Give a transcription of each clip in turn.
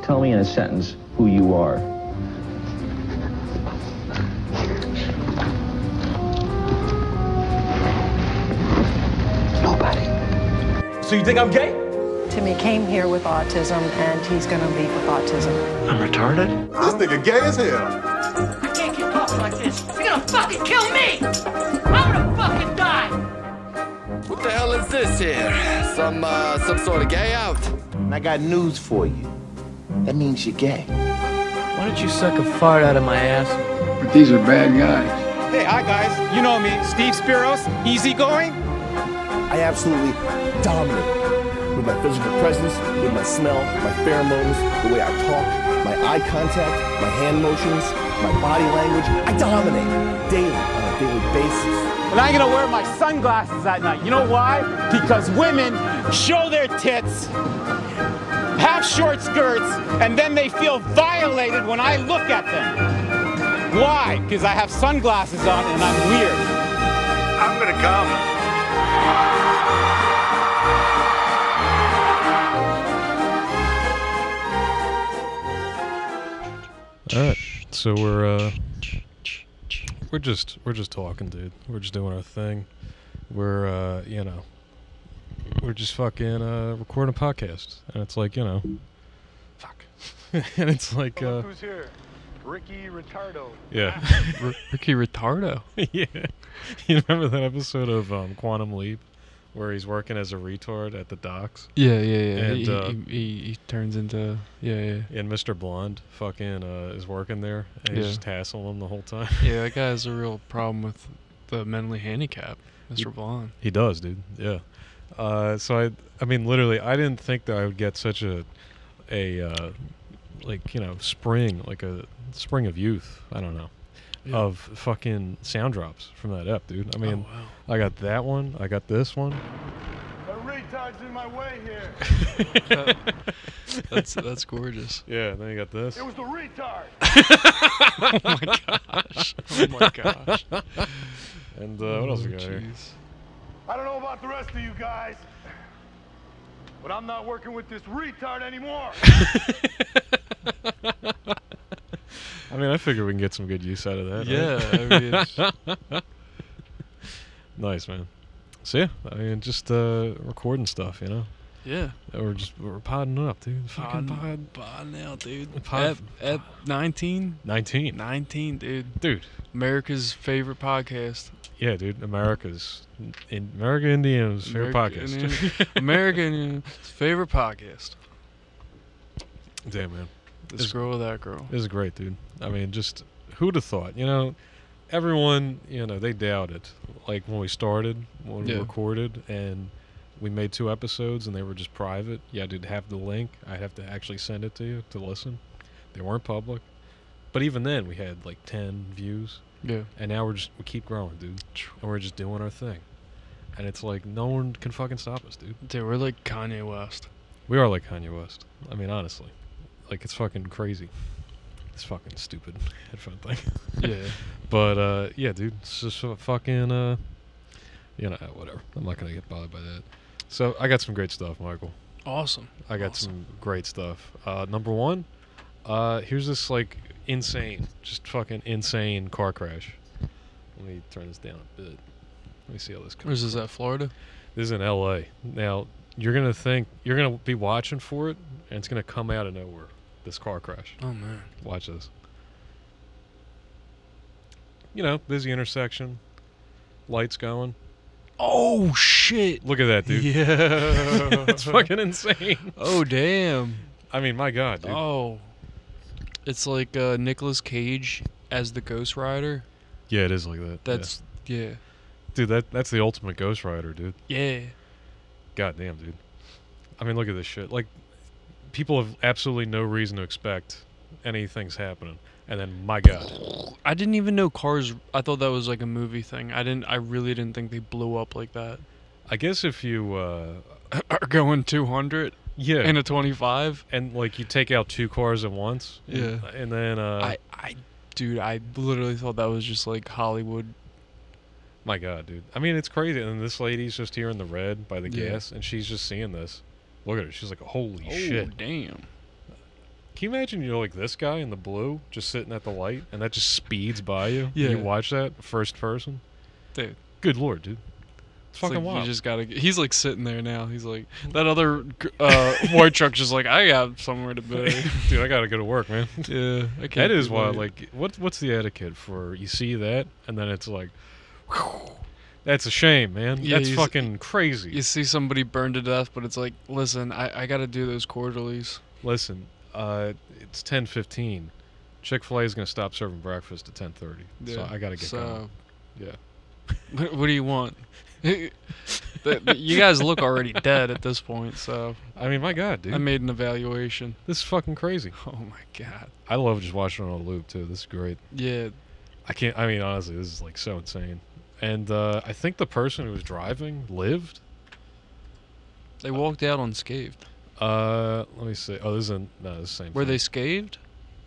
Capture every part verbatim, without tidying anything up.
Tell me in a sentence who you are. Nobody. So you think I'm gay? Timmy came here with autism, and he's gonna leave with autism. I'm retarded? This nigga gay as hell. I can't keep talking like this. You're gonna fucking kill me! I'm gonna fucking die! What the hell is this here? Some, uh, some sort of gay out? And I got news for you. That means you're gay. Why don't you suck a fart out of my ass? But these are bad guys. Hey, hi guys. You know me, Steve Spiros, easygoing. I absolutely dominate with my physical presence, with my smell, my pheromones, the way I talk, my eye contact, my hand motions, my body language. I dominate daily on a daily basis. And I'm gonna wear my sunglasses at night. You know why? Because women show their tits, have short skirts, and then they feel violated when I look at them. Why? Because I have sunglasses on and I'm weird. I'm gonna come. All right, so we're uh, we're just we're just talking, dude. We're just doing our thing. We're uh, you know, we're just fucking uh, recording a podcast, and it's like, you know, fuck, and it's like uh, who's here? Ricky Retardo. Yeah, R- Ricky Retardo. Yeah, you remember that episode of um, Quantum Leap where he's working as a retard at the docks? Yeah, yeah, yeah. And he, uh, he, he, he turns into yeah, yeah. And Mister Blonde fucking uh, is working there, and he's Yeah. just hassling him the whole time. Yeah, that guy has a real problem with the mentally handicapped, Mister He- Blonde. He does, dude. Yeah. Uh, so I, I mean, literally, I didn't think that I would get such a, a, uh, like, you know, spring, like a spring of youth. I don't know, Yeah. of fucking sound drops from that ep, dude. I mean, Oh, wow. I got that one. I got this one. A retard's in my way here. That's that's gorgeous. Yeah. Then you got this. It was the retard. Oh my gosh. Oh my gosh. And uh, what else we Oh, got here? jeez. I don't know about the rest of you guys, but I'm not working with this retard anymore. I mean, I figure we can get some good use out of that. Yeah, right? I mean, Nice, man. So yeah, I mean, just uh, recording stuff, you know. yeah. We're just we're podding up, dude. Fucking pod. Pod, pod now, dude. Pod- Ep, ep nineteen? nineteen. nineteen, dude. Dude. America's favorite podcast. Yeah, dude. America's in America Indiana's favorite America- podcast. Indian- American favorite podcast. Damn, man. This This- girl or that girl. This is great, dude. I mean, just who'd have thought? You know, everyone, you know, they doubted. Like when we started, when Yeah. we recorded, and we made two episodes, and they were just private. You had to have the link. I'd have to actually send it to you to listen. They weren't public. But even then, we had like ten views. Yeah. And now we're just, we keep growing, dude. And we're just doing our thing. And it's like, no one can fucking stop us, dude. Dude, we're like Kanye West. We are like Kanye West. I mean, honestly. Like, it's fucking crazy. This fucking stupid headphone thing. Yeah. But, uh, yeah, dude. It's just a fucking, uh, you know, whatever. I'm not going to get bothered by that. So, I got some great stuff, Michael. Awesome. I got Awesome. some great stuff. Uh, number one, uh, here's this, like, insane, just fucking insane car crash. Let me turn this down a bit. Let me see how this comes. Where's this at, Florida? This is in L A. Now, you're going to think, you're going to be watching for it, and it's going to come out of nowhere, this car crash. Oh, man. Watch this. You know, busy intersection, lights going. Oh, shit. Look at that, dude. Yeah. It's fucking insane. Oh, damn. I mean, my God, dude. Oh. It's like uh, Nicolas Cage as the Ghost Rider. Yeah, it is like that. That's, yeah. yeah. Dude, that that's the ultimate Ghost Rider, dude. Yeah. God damn, dude. I mean, look at this shit. Like, people have absolutely no reason to expect anything's happening. And then, my God. I didn't even know cars, I thought that was like a movie thing. I didn't, I really didn't think they blew up like that. I guess if you, uh... are going two hundred yeah. in a twenty-five. And, like, you take out two cars at once. Yeah. And, and then, uh... I, I, dude, I literally thought that was just like Hollywood. My God, dude. I mean, it's crazy. And this lady's just here in the red by the Yeah. gas, and she's just seeing this. Look at her. She's like, holy Oh, shit. damn. Can you imagine you're like this guy in the blue, just sitting at the light, and that just speeds by you? Yeah. You watch that first person? Dude. Good lord, dude. It's, It's fucking like, wild. you just gotta. He's like sitting there now. He's like that other uh, white truck's just like, I got somewhere to be. Dude, I gotta go to work, man. Yeah, I can't. That is be wild. late. Like, what? What's the etiquette for? You see that, and then it's like, whew, that's a shame, man. Yeah, that's you fucking see, crazy. You see somebody burned to death, but it's like, listen, I I gotta do those quarterlies. Listen, uh, it's ten fifteen. Chick-fil-A is gonna stop serving breakfast at ten thirty. Yeah, so I gotta get so, going. Yeah. What, what do you want? the, the, you guys look already dead at this point, so I mean, my God, dude. I made an evaluation. This is fucking crazy. Oh my God. I love just watching it on a loop too. This is great. Yeah. I can't. I mean, honestly, this is like so insane. And uh, I think the person who was driving lived. They walked out unscathed. Uh, let me see. Oh, this isn't. No, this is the same. Were thing. they scathed?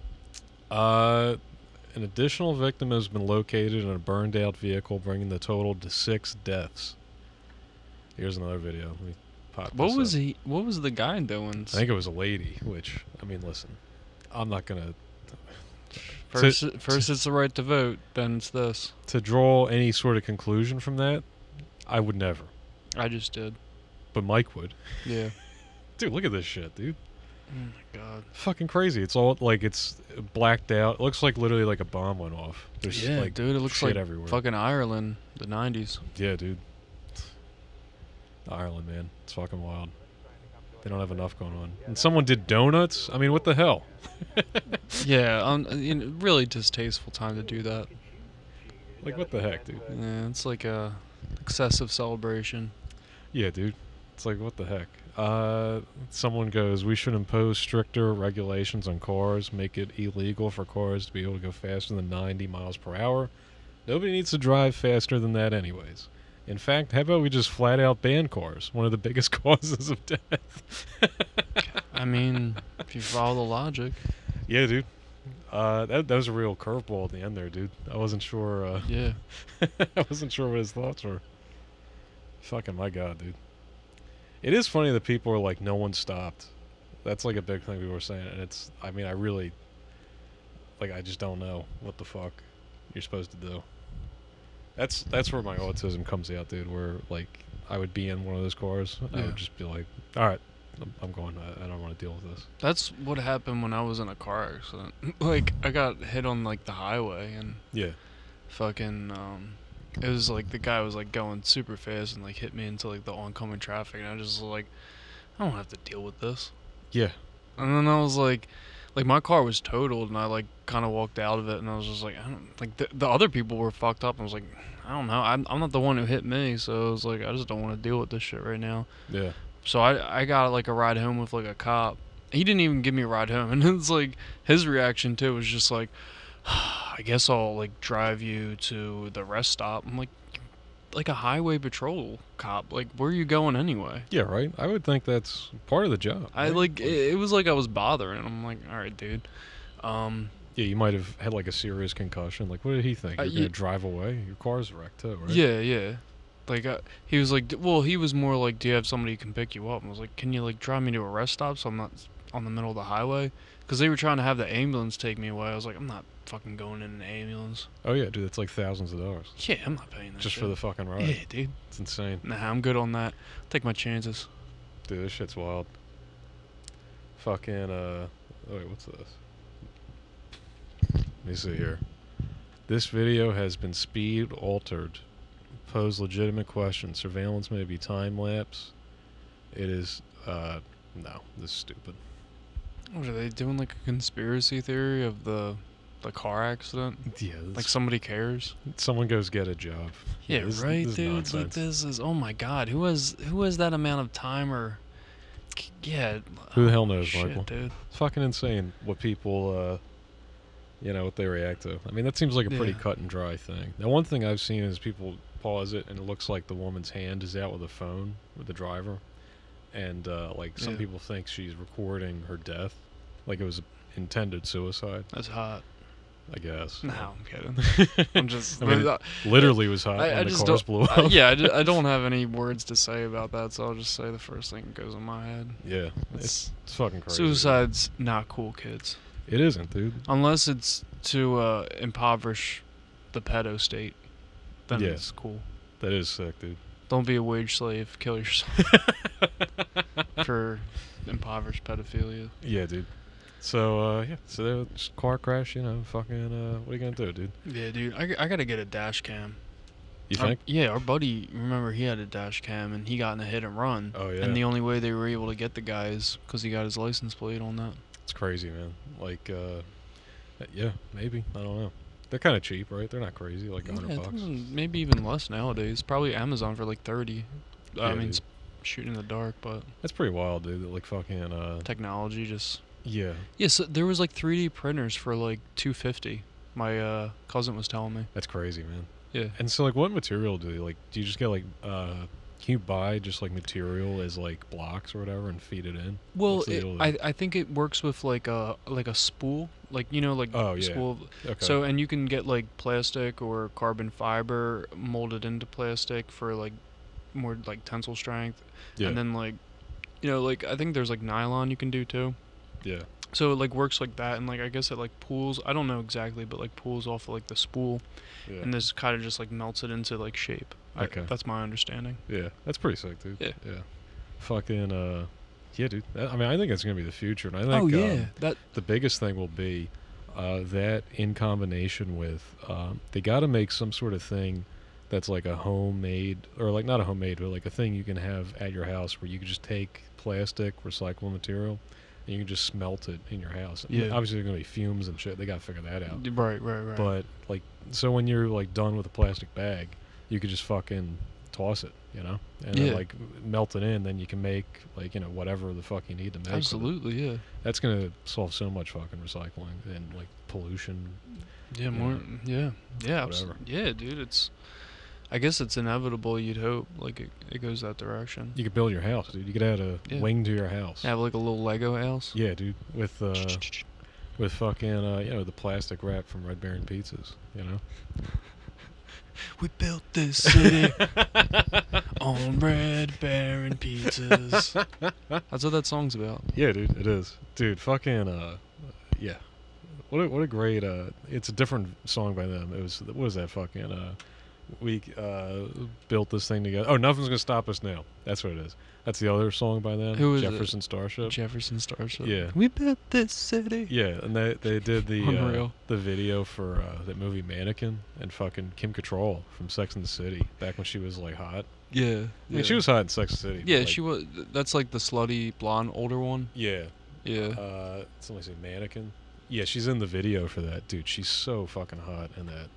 Uh, an additional victim has been located in a burned out vehicle, bringing the total to six deaths. Here's another video. Let me pop What this was up. he? What was the guy doing? I think it was a lady. Which, I mean, listen, I'm not gonna. First, to, first to, it's the right to vote. Then it's this. To draw any sort of conclusion from that, I would never. I just did. But Mike would. Yeah. Dude, look at this shit, dude. Oh my God. Fucking crazy. It's all like it's blacked out. It looks like literally like a bomb went off. There's Yeah, like dude. It looks shit like everywhere. fucking Ireland, the nineties. Yeah, dude. Ireland, man. It's fucking wild. They don't have enough going on. And someone did donuts? I mean, what the hell? Yeah, um, you know, really distasteful time to do that. Like, what the heck, dude? Yeah, it's like a excessive celebration. Yeah, dude. It's like, what the heck? Uh, someone goes, we should impose stricter regulations on cars, make it illegal for cars to be able to go faster than ninety miles per hour. Nobody needs to drive faster than that anyways. In fact, how about we just flat out ban cars? One of the biggest causes of death. I mean, if you follow the logic. Yeah, dude. Uh, that, that was a real curveball at the end there, dude. I wasn't sure. Uh, yeah. I wasn't sure what his thoughts were. Fucking my God, dude. It is funny that people are like, no one stopped. That's like a big thing we were saying. And it's, I mean, I really, like, I just don't know what the fuck you're supposed to do. That's that's where my autism comes out, dude. Where like I would be in one of those cars, Yeah. I would just be like, "All right, I'm, I'm going. I, I don't want to deal with this." That's what happened when I was in a car accident. Like I got hit on like the highway and yeah, fucking um, it was like the guy was like going super fast and like hit me into like the oncoming traffic, and I just was like, I don't have to deal with this. Yeah. And then I was like, like my car was totaled, and I like kind of walked out of it, and I was just like, I don't like the, the other people were fucked up. And I was like, I don't know, I'm I'm not the one who hit me, so I was like, I just don't want to deal with this shit right now. Yeah. So I I got like a ride home with like a cop. He didn't even give me a ride home, and it's like his reaction too was just like, I guess I'll like drive you to the rest stop. I'm like, like a highway patrol cop. Like, where are you going anyway? Yeah, right. I would think that's part of the job. I right? like it, it was like I was bothering. I'm like, all right, dude. Um, yeah, you might have had like a serious concussion. Like, what did he think? You're uh, gonna yeah, drive away? Your car's wrecked too, right? Yeah, yeah. Like uh, he was like, d- well, he was more like, do you have somebody who can pick you up? And I was like, can you like drive me to a rest stop so I'm not on the middle of the highway? Because they were trying to have the ambulance take me away. I was like, I'm not fucking going in an ambulance. Oh yeah, dude, it's like thousands of dollars. Yeah, I'm not paying that Just shit. for the fucking ride. Yeah, dude. It's insane. Nah, I'm good on that. Take my chances. Dude, this shit's wild. Fucking, uh... Oh, wait, what's this? Let me see here. This video has been speed altered. Pose legitimate questions. Surveillance may be time-lapse. It is, uh... No, this is stupid. What are they doing? Like a conspiracy theory of the the car accident? Yeah. Like somebody cares? Someone goes get a job. Yeah, this, right, this dude. Nonsense. Like this is, oh my god, who has who has that amount of time or, yeah. Who the oh, hell knows, shit, Michael? dude. It's fucking insane what people, uh, you know, what they react to. I mean, that seems like a pretty Yeah. cut and dry thing. Now, one thing I've seen is people pause it and it looks like the woman's hand is out with a phone with the driver. And, uh, like, some Yeah. people think she's recording her death. Like it was intended suicide. That's hot. I guess. No, I'm kidding. I'm just. I mean, it literally was hot I, when I the just cars don't, blew up. I, yeah, I, just, I don't have any words to say about that, so I'll just say the first thing that goes in my head. Yeah, It's, it's, it's fucking crazy. Suicide's not cool, kids. It isn't, dude. Unless it's to uh, impoverish the pedo state, then Yeah. it's cool. That is sick, dude. Don't be a wage slave. Kill yourself for impoverished pedophilia. Yeah, dude. So, uh, yeah. So, there was just car crash, you know, fucking, uh, what are you gonna do, dude? Yeah, dude. I, I gotta get a dash cam. You Our- think? yeah, our buddy, remember, he had a dash cam, and he got in a hit and run. Oh, yeah. And the only way they were able to get the guy is because he got his license plate on that. It's crazy, man. Like, uh, yeah, maybe. I don't know. They're kind of cheap, right? They're not crazy, like a hundred Yeah, I bucks. think maybe even less nowadays. Probably Amazon for like thirty. Yeah, I mean, dude. it's shooting in the dark, but That's pretty wild, dude. That, like, fucking, uh, technology just. yeah. Yeah, so there was like three D printers for like two fifty. My uh, cousin was telling me. That's crazy, man. Yeah. And so, like, what material do you, like, do you just get, like, uh, can you buy just, like, material as, like, blocks or whatever and feed it in? Well, What's the it, deal with I it? I think it works with like a like a spool, like you know, like Oh, yeah. spool. Okay. So and you can get like plastic or carbon fiber molded into plastic for like more like tensile strength, Yeah. and then like you know like I think there's like nylon you can do too. Yeah. So it like works like that, and like I guess it like pulls. I don't know exactly, but like pulls off of, like the spool, Yeah. and this kind of just like melts it into like shape. I- Okay. that's my understanding. Yeah, that's pretty sick, dude. Yeah. Yeah. Fucking, uh, yeah, dude. That, I mean, I think it's going to be the future. And I think Oh, yeah, um, that- the biggest thing will be uh, that in combination with, um, they got to make some sort of thing that's like a homemade, or like not a homemade, but like a thing you can have at your house where you can just take plastic, recyclable material, and you can just smelt it in your house. I mean, Yeah. obviously, there's going to be fumes and shit. They got to figure that out. Right, right, right. But, like, so when you're, like, done with a plastic bag, you could just fucking toss it, you know? And Yeah. then, like, melt it in, then you can make, like, you know, whatever the fuck you need to make. with it. Absolutely, yeah. That's going to solve so much fucking recycling and, like, pollution. Yeah, you more. know, Yeah, yeah, whatever. abso- yeah, dude. It's. I guess it's inevitable. You'd hope, like it, it goes that direction. You could build your house, dude. You could add a Yeah. wing to your house. Have like a little Lego house. Yeah, dude. With, uh, with fucking, uh, you know, the plastic wrap from Red Baron Pizzas, you know? We built this city on Red Baron pizzas. That's what that song's about. Yeah, dude, it is. Dude, fucking, uh, yeah. What a, what a great, uh, it's a different song by them. It was, what was that fucking, uh, we, uh, built this thing together. Oh, Nothing's Gonna Stop Us Now. That's what it is. That's the other song by them. Who is it? Jefferson Starship. Jefferson Starship. Yeah. We built this city. Yeah, and they they did the uh, Unreal. the video for uh, that movie Mannequin, and fucking Kim Cattrall from Sex and the City back when she was like hot. Yeah. I mean, yeah. she was hot in Sex and the City. but, Yeah, like, she was. That's like the slutty blonde older one. Yeah. Yeah. Uh, somebody say Mannequin. Yeah, she's in the video for that, dude. She's so fucking hot in that.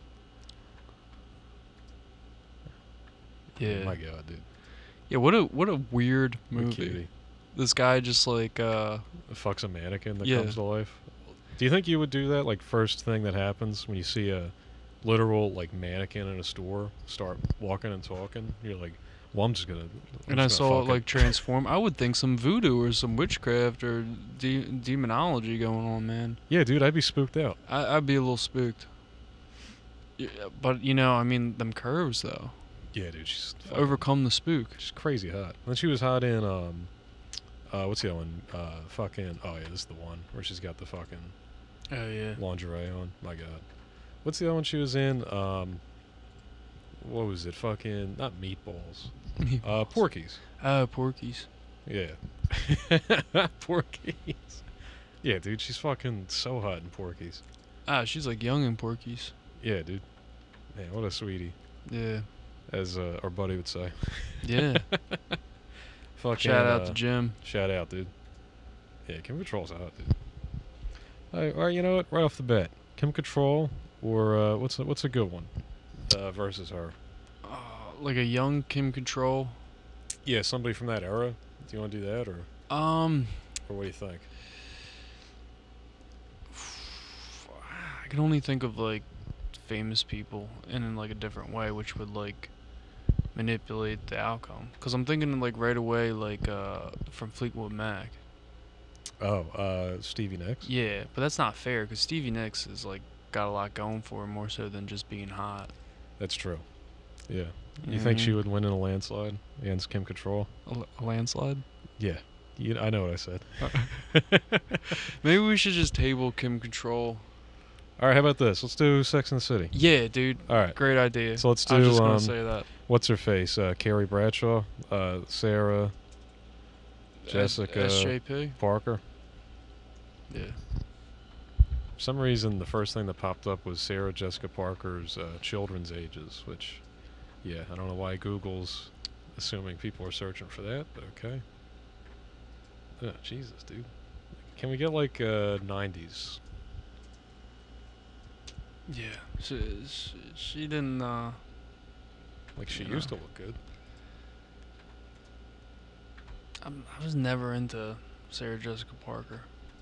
Yeah. Oh my god, dude. Yeah. What a what a weird What a movie. cutie. This guy just like. uh Fucks a mannequin that Yeah. comes to life. Do you think you would do that? Like, first thing that happens when you see a literal like mannequin in a store start walking and talking, you're like, well, I'm just gonna. I'm And I just gonna saw it fuck like transform. I would think some voodoo or some witchcraft or de- demonology going on, man. Yeah, dude, I'd be spooked out. I- I'd be a little spooked. Yeah, but you know, I mean, them curves though. Yeah, dude, she's fucking, Overcome the spook. she's crazy hot. And she was hot in um, uh, what's the other one? Uh, fucking. Oh yeah, this is the one where she's got the fucking Oh yeah. lingerie on. My god, what's the other one she was in? Um, what was it? Fucking not meatballs. Uh, Porky's. Ah, Porky's. Yeah. Porky's. Yeah, dude, she's fucking so hot in Porky's. Ah, she's like young in Porky's. Yeah, dude. Man, what a sweetie, Yeah. as uh, our buddy would say. Yeah. Fucking, Shout out uh, to Jim. Shout out, dude. Yeah, Kim Cattrall's hot, dude. All right, all right, you know what? Right off the bat, Kim Cattrall or uh, what's a, what's a good one uh, versus her? Uh, like a young Kim Control. Yeah, somebody from that era. Do you want to do that, or Um, or what do you think? I can only think of like famous people and in like a different way, which would like manipulate the outcome. Cause I'm thinking like right away, like uh, from Fleetwood Mac. Oh, uh, Stevie Nicks. Yeah, but that's not fair because Stevie Nicks is like got a lot going for her, more so than just being hot. That's true. Yeah. You You know think what I she mean? would win in a landslide against Kim Control? A, l- a landslide? Yeah. You, I know what I said. Maybe we should just table Kim Control. All right, how about this? Let's do Sex and the City. Yeah, dude. All right. Great idea. So let's do. I was just gonna um, say that. What's her face? Uh, Carrie Bradshaw, uh, Sarah, Jessica, S J P? Parker. Yeah. For some reason, the first thing that popped up was Sarah Jessica Parker's uh, children's ages, which, yeah, I don't know why Google's assuming people are searching for that, but okay. Oh, Jesus, dude. Can we get like uh, nineties? Yeah. She, she, she didn't, uh... Like she you used know. to look good. I'm, I was never into Sarah Jessica Parker.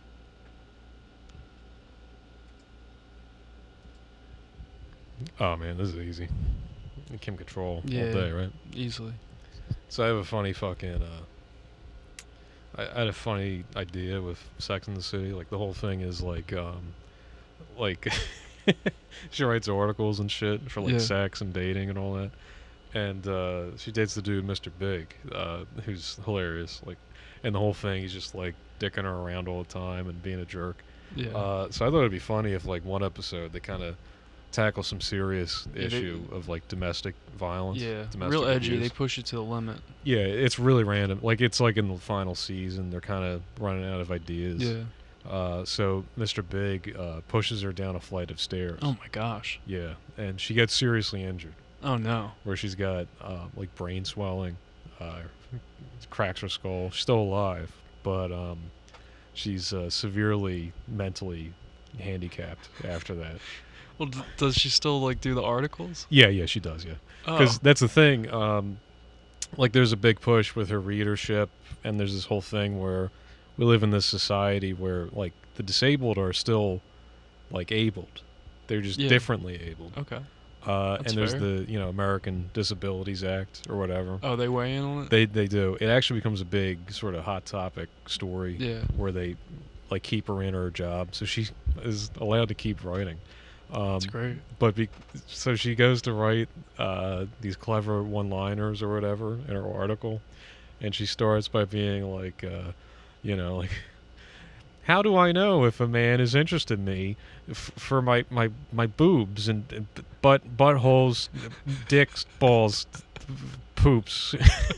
Oh man, this is easy. Kim Control Yeah, all day, right? Easily. So I have a funny fucking. Uh, I, I had a funny idea with Sex and the City. Like the whole thing is like, um, like she writes articles and shit for like Yeah. sex and dating and all that. And uh, she dates the dude Mister Big, uh, who's hilarious. Like, and the whole thing, he's just like dicking her around all the time and being a jerk. Yeah. Uh, so I thought it'd be funny if like one episode they kind of tackle some serious Yeah, they- issue of like domestic violence. Yeah. domestic Real edgy. abuse. They push it to the limit. Yeah, it's really random. Like it's like in the final season, they're kind of running out of ideas. Yeah. Uh, so Mister Big uh, pushes her down a flight of stairs. Oh my gosh. Yeah, and she gets seriously injured. Oh no. Where she's got uh, like brain swelling, uh, cracks her skull. She's still alive, but um, she's uh, severely mentally handicapped after that. Well, d- does she still like do the articles? Yeah, yeah, she does. Yeah, because Oh. that's the thing. Um, like, there's a big push with her readership, and there's this whole thing where we live in this society where like the disabled are still like abled. They're just Yeah. differently abled. Okay. Uh, That's and there's fair. the you know American Disabilities Act or whatever. Oh, they weigh in on it? They they do. It actually becomes a big sort of hot topic story. Yeah. Where they like keep her in her job, so she is allowed to keep writing. Um, That's great. But be, so she goes to write uh, these clever one-liners or whatever in her article, and she starts by being like, uh, you know, like, how do I know if a man is interested in me f- for my, my, my boobs and, and butt buttholes, dicks, balls, poops?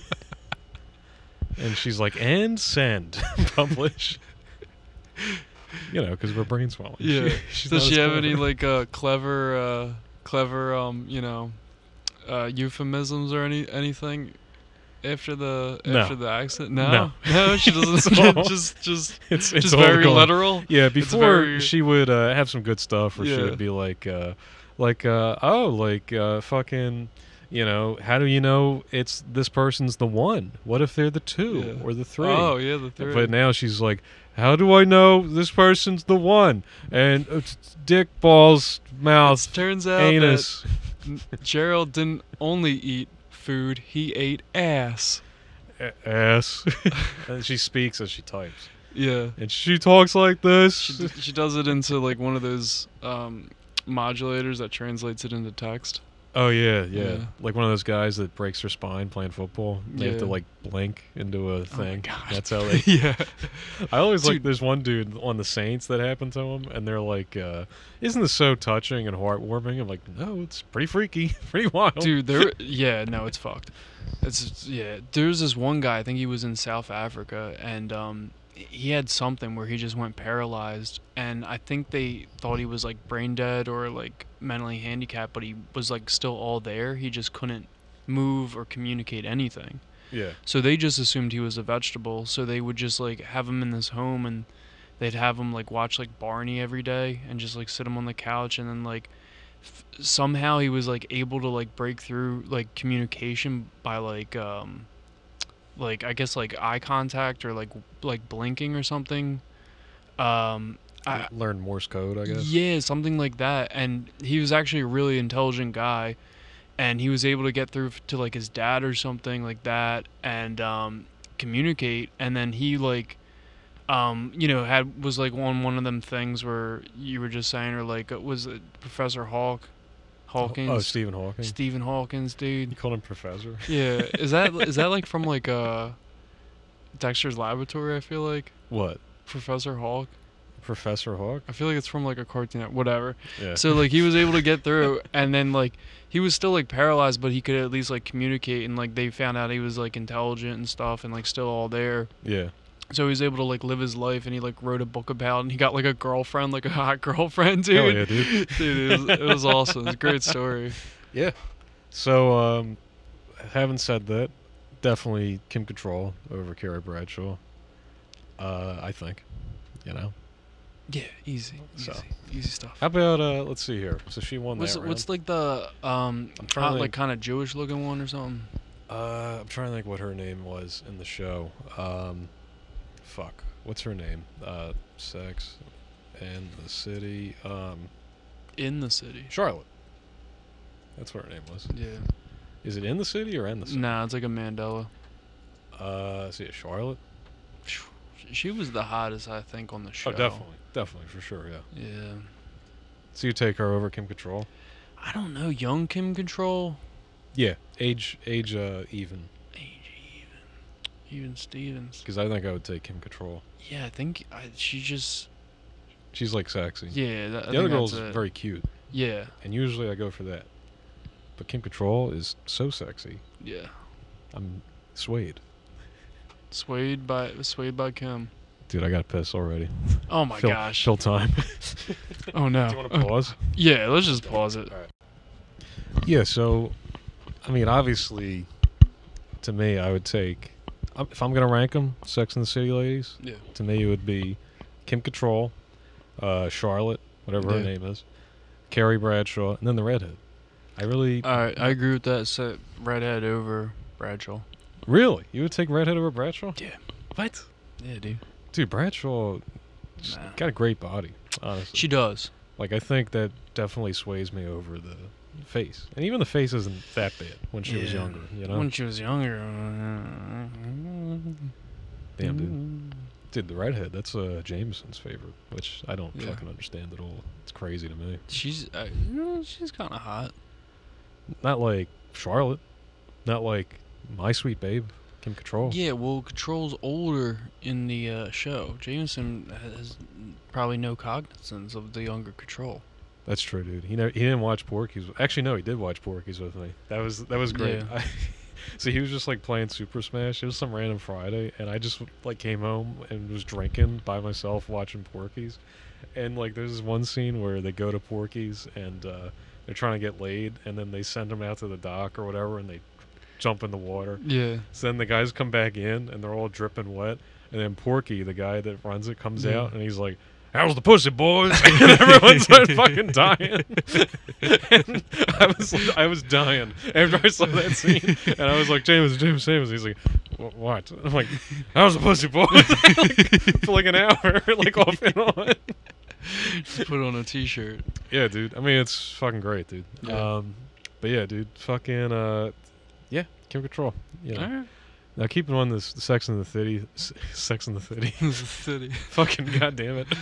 And she's like, and send, publish. You know, because we're brain swelling. Yeah. She, she's Does not she as have any clever. like uh, clever, uh, clever, um, you know, uh, euphemisms or any anything after the No. after the accident? No, No. no, she doesn't. It's all- just just it's, it's just all very gone. literal. Yeah, It's before very- she would uh, have some good stuff, where she Yeah. would be like, uh, like, uh, oh, like, uh, fucking, you know, how do you know it's this person's the one? What if they're the two Yeah. or the three? Oh, yeah, the three. But now she's like, how do I know this person's the one? And uh, t- t- dick, balls, mouth, It turns out anus. that n- Gerald didn't only eat food; he ate ass. A- ass. And she speaks as she types. Yeah. And she talks like this. She, d- she does it into like one of those um, modulators that translates it into text. Oh yeah, yeah, Yeah. like one of those guys that breaks their spine playing football. They have to Yeah. like blink into a thing. God. That's how they. Yeah. I always like. Dude. There's one dude on the Saints that happened to him, and they're like, uh, "Isn't this so touching and heartwarming?" I'm like, "No, it's pretty freaky, pretty wild." Dude, there. Yeah, no, it's fucked. It's yeah. There's this one guy. I think he was in South Africa, and um, he had something where he just went paralyzed, and I think they thought he was like brain dead or like mentally handicapped, but he was like still all there. He just couldn't move or communicate anything. Yeah. So they just assumed he was a vegetable. So they would just like have him in this home, and they'd have him like watch like Barney every day, and just like sit him on the couch, and then like f- somehow he was like able to like break through like communication by like um like I guess like eye contact or like like blinking or something. Um, I, Learn Morse code, I guess. yeah, something like that. And he was actually a really intelligent guy, and he was able to get through f- to like his dad or something like that, and um, communicate. And then he like um, you know, had was like on one of them things where you were just saying, or like, was it Professor Hawk? Hawkins? Oh, Stephen Hawking. Stephen Hawkins, dude. You called him Professor? Yeah. Is that is that like from like uh, Dexter's Laboratory? I feel like. What? Professor Hawk. Professor Hawk? I feel like it's from like a cartoon, whatever. Yeah. So like he was able to get through, and then like he was still like paralyzed, but he could at least like communicate, and like they found out he was like intelligent and stuff, and like still all there. Yeah. So he was able to like live his life, and he like wrote a book about it, and he got like a girlfriend, like a hot girlfriend, dude. Hell yeah, dude. Dude, it was, it was awesome. It's a great story. Yeah. So, um, having said that, definitely Kim Cattrall over Carrie Bradshaw. Uh, I think, you know. Yeah, easy, easy, So. easy stuff. How about uh? Let's see here. So she won What's that round. what's like the um I'm trying hot, to like think. kind of Jewish looking one or something? Uh, I'm trying to think what her name was in the show. Um, fuck. What's her name? Uh, Sex and the City. Um, In the City. Charlotte. That's what her name was. Yeah. Is it in the city or in the city? Nah, it's like a Mandela. Uh, see it Charlotte. She was the hottest, I think, on the show. Oh, definitely, definitely for sure. Yeah. Yeah. So you take her over Kim Cattrall? I don't know, young Kim Cattrall. Yeah, age, age, uh, even. Age even. Even Stevens. Because I think I would take Kim Cattrall. Yeah, I think I, she just. She's like sexy. Yeah, that, I the other think girl's that's it. very cute. Yeah. And usually I go for that. But Kim Cattrall is so sexy. Yeah. I'm swayed. Swayed by swayed by Kim. Dude, I got pissed already. Oh my fill, gosh. Fill time. Oh no. Do you want to pause? Yeah, let's just pause it. All right. Yeah, so, I mean, obviously, to me, I would take, if I'm going to rank them, Sex and the City ladies, Yeah. to me it would be Kim Cattrall, uh, Charlotte, whatever her Yeah. name is, Carrie Bradshaw, and then the redhead. I really... Alright, I agree with that. Set redhead over Bradshaw. Really? You would take redhead over Bradshaw? Yeah. What? Yeah, dude. Dude, Bradshaw she's Nah. got a great body, honestly. She does. Like, I think that definitely sways me over the face. And even the face isn't that bad when she was Yeah. younger, you know? When she was younger. Damn, dude. Dude, the redhead, that's uh, Jameson's favorite, which I don't Yeah. fucking understand at all. It's crazy to me. She's uh, she's kind of hot. Not like Charlotte. Not like My Sweet Babe, Kim Cattrall. Yeah, well, Control's older in the uh, show. Jameson has probably no cognizance of the younger Control. That's true, dude. He never, he didn't watch Porky's. Actually, no, he did watch Porky's with me. That was that was great. Yeah. I, so he was just like playing Super Smash. It was some random Friday, and I just like came home and was drinking by myself watching Porky's. And like there's this one scene where they go to Porky's and uh, they're trying to get laid, and then they send them out to the dock or whatever, and they jump in the water. Yeah. So then the guys come back in, and they're all dripping wet. And then Porky, the guy that runs it, comes Yeah. out, and he's like, "How's the pussy, boys?" And everyone started fucking dying. And I was, I was dying after I saw that scene, and I was like, "James, James, James." He's like, "Wh- "What?" I'm like, "How's the pussy, boys?" like, for like an hour, like off and on. Just put on a T-shirt. Yeah, dude. I mean, it's fucking great, dude. Yeah. Um, but yeah, dude, fucking uh, yeah, Kim Cattrall. You know. All right. Now keeping on this Sex in the City, s- Sex in the City, City. fucking goddamn it,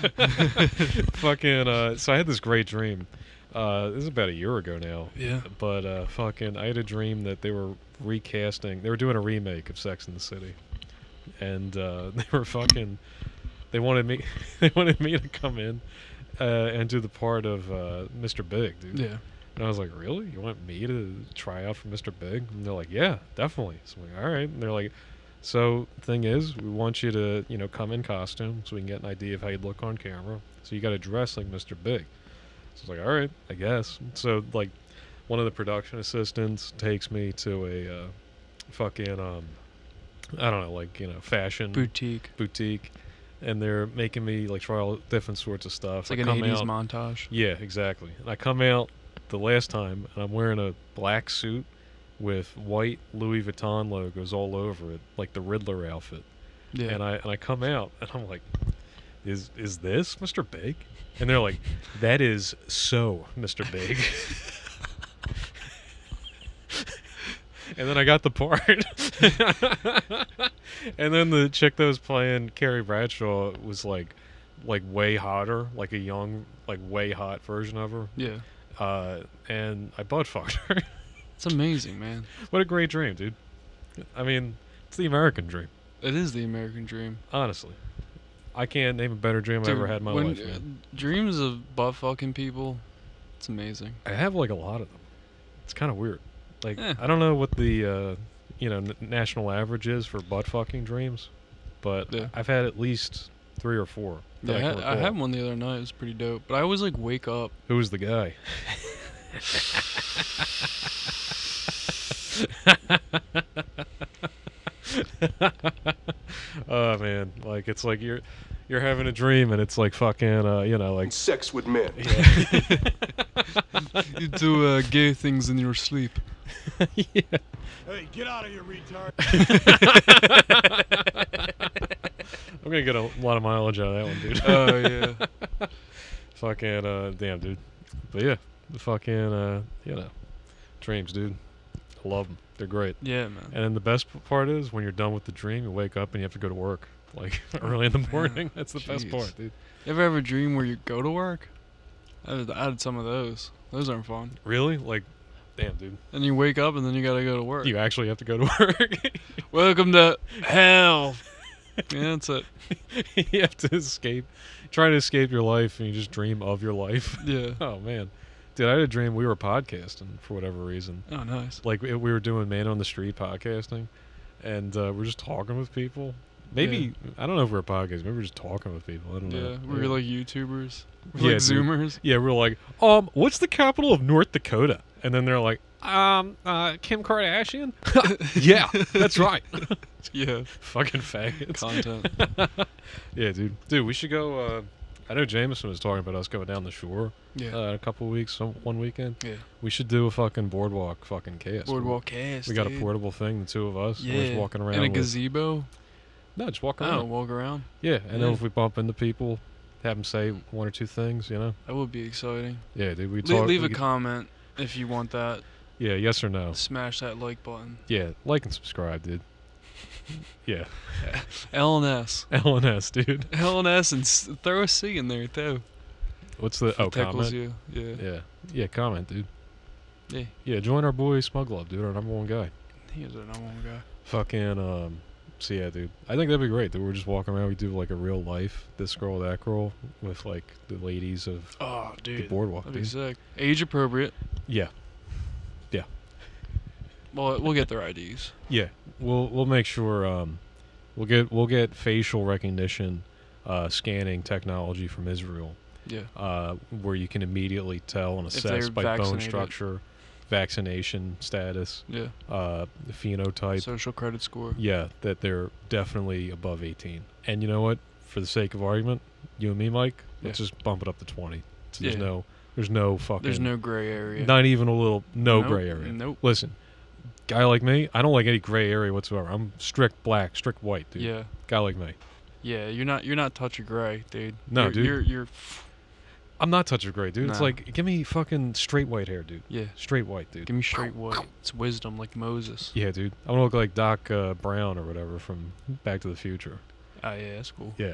fucking. Uh, so I had this great dream. Uh, this is about a year ago now. Yeah. But uh, fucking, I had a dream that they were recasting. They were doing a remake of Sex in the City, and uh, they were fucking. They wanted me. They wanted me to come in uh, and do the part of uh, Mister Big, dude. Yeah. And I was like, really? You want me to try out for Mister Big? And they're like, yeah, definitely. So I'm like, all right. And they're like, so the thing is, we want you to, you know, come in costume so we can get an idea of how you'd look on camera. So you got to dress like Mister Big. So I was like, all right, I guess. So, like, one of the production assistants takes me to a uh, fucking, um, I don't know, like, you know, fashion. Boutique. Boutique. And they're making me, like, try all different sorts of stuff. It's like I an come eighties out- montage. Yeah, exactly. And I come out the last time, and I'm wearing a black suit with white Louis Vuitton logos all over it, like the Riddler outfit. Yeah. And I and I come out, and I'm like, "Is is this Mister Big?" And they're like, "That is so Mister Big." And then I got the part. And then the chick that was playing Carrie Bradshaw was like, like way hotter, like a young, like way hot version of her. Yeah. Uh, and I butt fucked her. It's amazing, man. What a great dream, dude. I mean, it's the American dream. It is the American dream. Honestly. I can't name a better dream Dude, I ever had in my when, life, man. Uh, dreams of butt fucking people, it's amazing. I have like a lot of them. It's kind of weird. Like, Eh. I don't know what the, uh, you know, n- national average is for butt fucking dreams, but Yeah. I've had at least three or four. Yeah, that I, I, had, can I recall. had one the other night. It was pretty dope. But I always like wake up. Who was the guy? Oh man, like it's like you're you're having a dream and it's like fucking uh, you know, like sex with men. Yeah. You do uh, gay things in your sleep. Yeah. Hey, get out of here, retard. I'm gonna get a lot of mileage out of that one, dude. Oh yeah. Fucking uh, damn, dude. But yeah, the fucking uh, you know, dreams, dude. I love them. They're great. Yeah, man. And then the best p- part is when you're done with the dream, you wake up and you have to go to work, like early in the morning. That's the best Jeez. part, dude. You ever have a dream where you go to work? I had, I had some of those. Those aren't fun. Really? Like, damn, dude. And you wake up and then you gotta go to work. You actually have to go to work. Welcome to hell. Yeah, that's it. You have to escape, try to escape your life, and you just dream of your life. Yeah. Oh man, dude, I had a dream we were podcasting for whatever reason. Oh, nice. Like we we were doing man on the street podcasting, and uh, we're just talking with people. Maybe Yeah. I don't know if we're podcasting. Maybe we're just talking with people. I don't know. Yeah, we were like YouTubers. We're Yeah, like dude. Zoomers. Yeah, we're like, um, what's the capital of North Dakota? And then they're like, um, uh, Kim Kardashian? Yeah, that's right. Yeah. Fucking faggots. Content. Yeah, dude. Dude, we should go, uh, I know Jameson was talking about us going down the shore. Yeah. Uh, in a couple of weeks, some, one weekend. Yeah. We should do a fucking boardwalk fucking cast. Boardwalk cast, We got a dude. portable thing, the two of us. Yeah. We're just walking around. In a with- gazebo? No, just walk Oh, around. walk around? Yeah, and Yeah. then if we bump into people, have them say one or two things, you know? That would be exciting. Yeah, dude, we Le- talk. leave we a could- comment if you want that. Yeah, yes or no. Smash that like button. Yeah, like and subscribe, dude. Yeah. L and S. L and S, dude. L and S and s- throw a C in there too. What's the If it oh tickles comment? you, yeah. Yeah, yeah, comment, dude. Yeah. Yeah, join our boy Smuglove, dude, our number one guy. He is our number one guy. Fucking um, so yeah, dude. I think that'd be great. That we're just walking around. We do like a real life, this girl, that girl, with like the ladies of Oh, dude. the boardwalk. That'd be Dude. sick. Age appropriate. Yeah, yeah, Well, we'll get their I Ds. yeah. We'll we'll make sure. Um, we'll get we'll get facial recognition, uh, scanning technology from Israel. Yeah. Uh, where you can immediately tell and If assess they're by bone vaccinated. structure, vaccination status, Yeah. uh, phenotype, Social credit score. yeah, that they're definitely above eighteen. And you know what? For the sake of argument, you and me, Mike, let's Yeah. just bump it up to twenty. So there's Yeah. no, there's no fucking, There's no gray area. not even a little, no Nope, gray area. nope. Listen, guy like me, I don't like any gray area whatsoever. I'm strict black, strict white, dude. Yeah. Guy like me. Yeah, you're not you're not touch of gray, dude. No, you're, dude. You're you're I'm not touch of gray, dude. It's Nah. like, give me fucking straight white hair, dude. Yeah. Straight white, dude. Give me straight white. It's wisdom, like Moses. Yeah, dude. I want to look like Doc uh, Brown or whatever from Back to the Future. Oh yeah, that's cool. Yeah.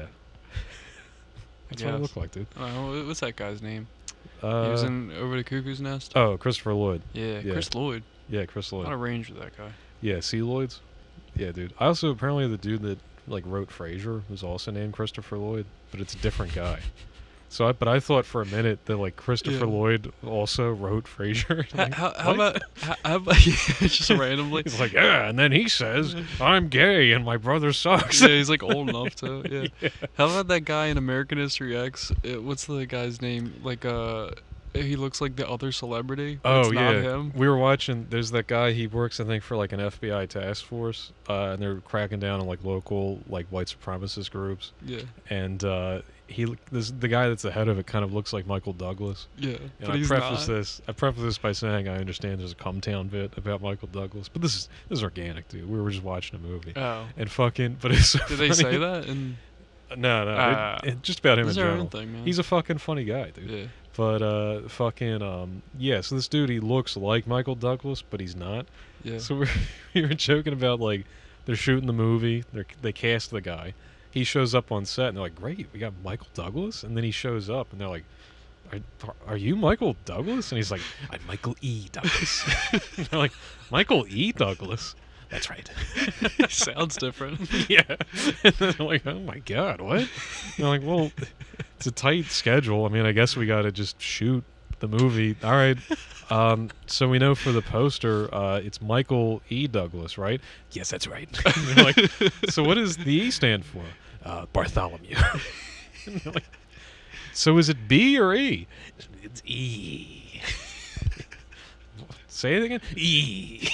That's what I guess. look like, dude. Oh, what's that guy's name? Uh, he was in Over the Cuckoo's Nest. Oh, Christopher Lloyd. Yeah, yeah. Chris Lloyd. Yeah, Chris Lloyd. A lot of range with that guy. Yeah, C. Lloyd's. Yeah, dude. I also apparently the dude that like wrote Frasier was also named Christopher Lloyd, but it's a different guy. So, I, but I thought for a minute that like Christopher Yeah. Lloyd also wrote Frasier. How, Like, how, how what? about how, how about yeah, just randomly? He's like, yeah, and then he says, "I'm gay and my brother sucks." Yeah, he's like old enough to. Yeah. Yeah. How about that guy in American History X? Uh, what's the guy's name? Like uh, he looks like the other celebrity. but Oh it's yeah, not him. we were watching. There's that guy. He works, I think, for like an F B I task force, uh, and they're cracking down on like local like white supremacist groups. Yeah. And uh, he, this the guy that's the head of it, kind of looks like Michael Douglas. Yeah, And but I he's preface not. this. I preface this by saying I understand there's a Cumtown bit about Michael Douglas, but this is this is organic, dude. We were just watching a movie. Oh. And fucking, but it's so Did they funny. say that? In No, no, Ah. it, it, just about him in He's our own general. thing, man. He's a fucking funny guy, dude. Yeah. But uh, fucking um, yeah. So this dude, he looks like Michael Douglas, but he's not. Yeah. So we're we were joking about like They're shooting the movie. They they cast the guy. He shows up on set, and they're like, "Great, we got Michael Douglas." And then he shows up, and they're like, "Are, are you Michael Douglas?" And he's like, "I'm Michael E. Douglas." And they're like, "Michael E. Douglas? That's right." Sounds different. Yeah. And then they're like, "Oh my God, what?" And they're like, "Well, it's a tight schedule. I mean, I guess we got to just shoot the movie. All right." Um, so we know for the poster, uh, it's Michael E. Douglas, right? Yes, that's right. And they're like, so what does the E stand for? Uh, Bartholomew. And they're like, so is it B or E? It's E. Say it again. E.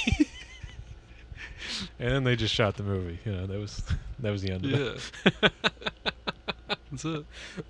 And then they just shot the movie. You know, that was that was the end of Yeah. it. That's it.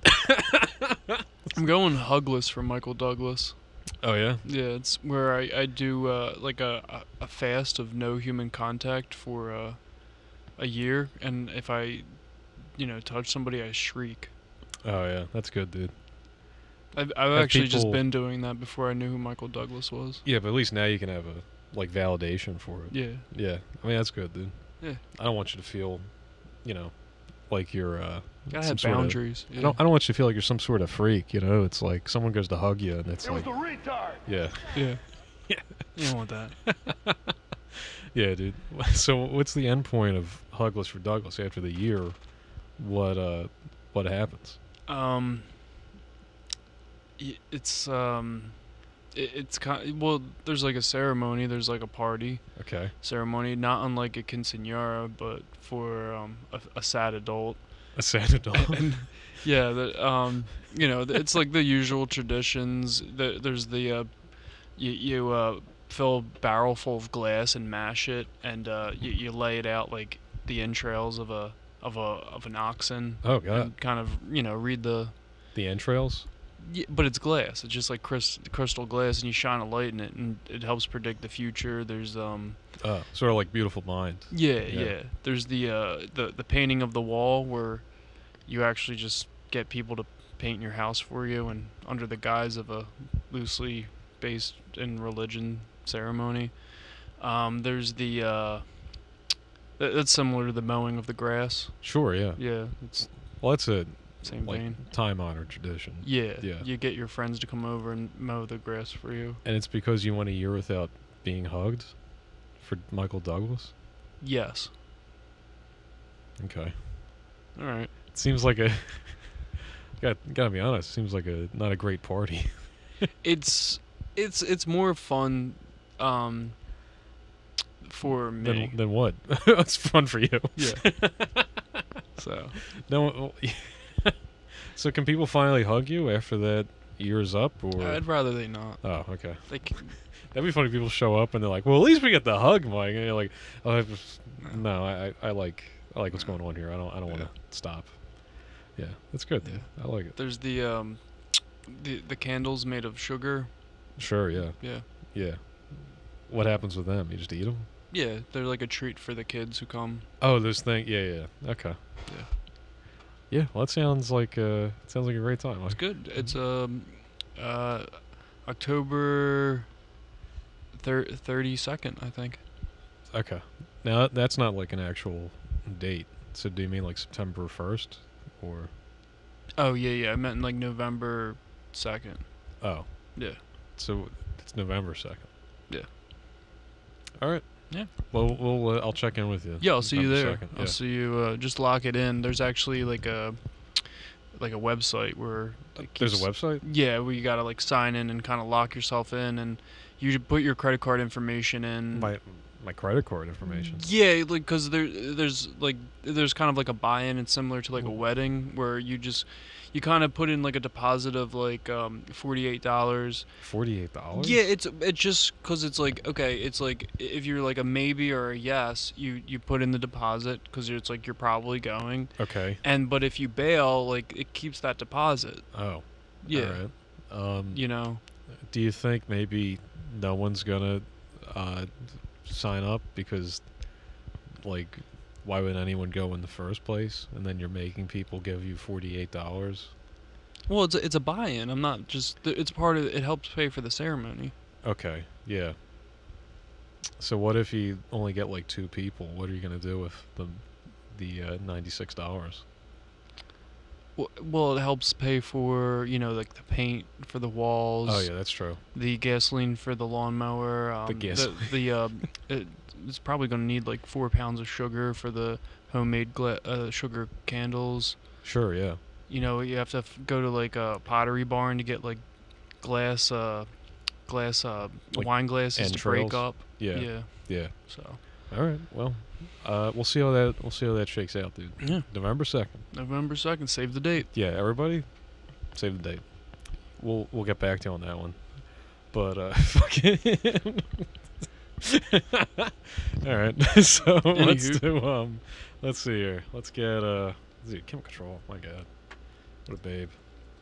I'm going Hugless for Michael Douglas. Oh yeah. Yeah, it's where I I do uh, like a a fast of no human contact for uh, a year, and if I, you know, touch somebody, I shriek. Oh yeah, that's good, dude. I've I've Have actually just people- been doing that before I knew who Michael Douglas was. Yeah, but at least now you can have a like validation for it. Yeah. Yeah. I mean, that's good, dude. Yeah. I don't want you to feel, you know, like you're uh Gotta some have sort of- boundaries, I yeah. don't I don't want you to feel like you're some sort of freak, you know? It's like someone goes to hug you and it's It was like the retard. yeah. Yeah. Yeah. You don't want that. Yeah, dude. So what's the end point of Hugless for Douglas after the year? What uh what happens? Um. y- It's um. It, it's kind well. There's like a ceremony. There's like a party. Okay. Ceremony, not unlike a quinceañera, but for um a, a sad adult. A sad adult. And, yeah. The, um. You know, th- it's like the usual traditions. The, there's the uh, you you uh fill a barrel full of glass and mash it, and uh you, you lay it out like the entrails of a of a of an oxen. Oh, God. And kind of, you know, read the The entrails? Yeah, but it's glass. It's just like crys- crystal glass, and you shine a light in it, and it helps predict the future. There's um. Oh, sort of like Beautiful Mind. Yeah, yeah. There's the uh the the painting of the wall where you actually just get people to paint your house for you, and under the guise of a loosely based in religion ceremony. Um, there's the uh. th- That's similar to the mowing of the grass. Sure, yeah. Yeah, it's Well, that's a same like vein. time-honored tradition. Yeah, Yeah. You get your friends to come over and mow the grass for you. And it's because you went a year without being hugged for Michael Douglas? Yes. Okay. All right. It seems like a got gotta be honest, seems like a not a great party. It's it's it's more fun um for me. Then then what? It's fun for you. Yeah. So no. So can people finally hug you after that year's up, or I'd rather they not. Oh, okay. They can, That'd be funny if people show up and they're like, "Well, at least we get the hug, Mike." And you're like, "Oh, I just, no, I, I, I like, I like what's going on here. I don't, I don't want to stop." Yeah, that's good. Dude. I like it. There's the um the the candles made of sugar. Sure. Yeah. Yeah. Yeah. What happens with them? You just eat them? Yeah, they're like a treat for the kids who come. Oh, this thing. Yeah, yeah. Okay. Yeah. Yeah. Well, that sounds like uh, it sounds like a great time. It's good. It's um uh October thirty-second, I think. Okay. Now that's not like an actual date. So do you mean like September first, or? Oh yeah, yeah. I meant like November second. Oh. Yeah. So it's November second. Yeah. All right. Yeah. Well, we'll uh, I'll check in with you. Yeah, I'll see you November there. second. I'll Yeah. see you. Uh, just lock it in. There's actually like a like a website where it There's a keeps- website? Yeah, where you gotta like sign in and kind of lock yourself in, and you should put your credit card information in. My my credit card information. Yeah, like because there there's like there's kind of like a buy-in. It's similar to like a wedding where you just you kind of put in like a deposit of like um forty-eight dollars. Forty-eight dollars. Yeah, it's it's just because it's like okay, it's like if you're like a maybe or a yes, you you put in the deposit because it's like you're probably going. Okay. And but if you bail, like it keeps that deposit. Oh. Yeah. All right. Um, You know. Do you think maybe no one's gonna uh, sign up because, like, why would anyone go in the first place? And then you're making people give you forty-eight dollars. Well, it's a, it's a buy-in. I'm not just. It's part of. It helps pay for the ceremony. Okay. Yeah. So what if you only get like two people? What are you gonna do with the the uh, ninety-six dollars? Well, it helps pay for, you know, like the paint for the walls. Oh yeah, that's true. The gasoline for the lawnmower. Um, the gasoline. The, the uh, it, it's probably going to need like four pounds of sugar for the homemade gla- uh, sugar candles. Sure, yeah. You know, you have to f- go to like a pottery barn to get like glass, uh, glass, uh, Like wine glasses to break entrails? up. Yeah. Yeah. Yeah. So. All right. Well, uh, we'll see how that we'll see how that shakes out, dude. Yeah. November second. November second. Save the date. Yeah, everybody, save the date. We'll we'll get back to you on that one. But uh, fucking. All right. So let's Anywho. do um, let's see here. Let's get uh, dude, Kim Control. My God, what a babe.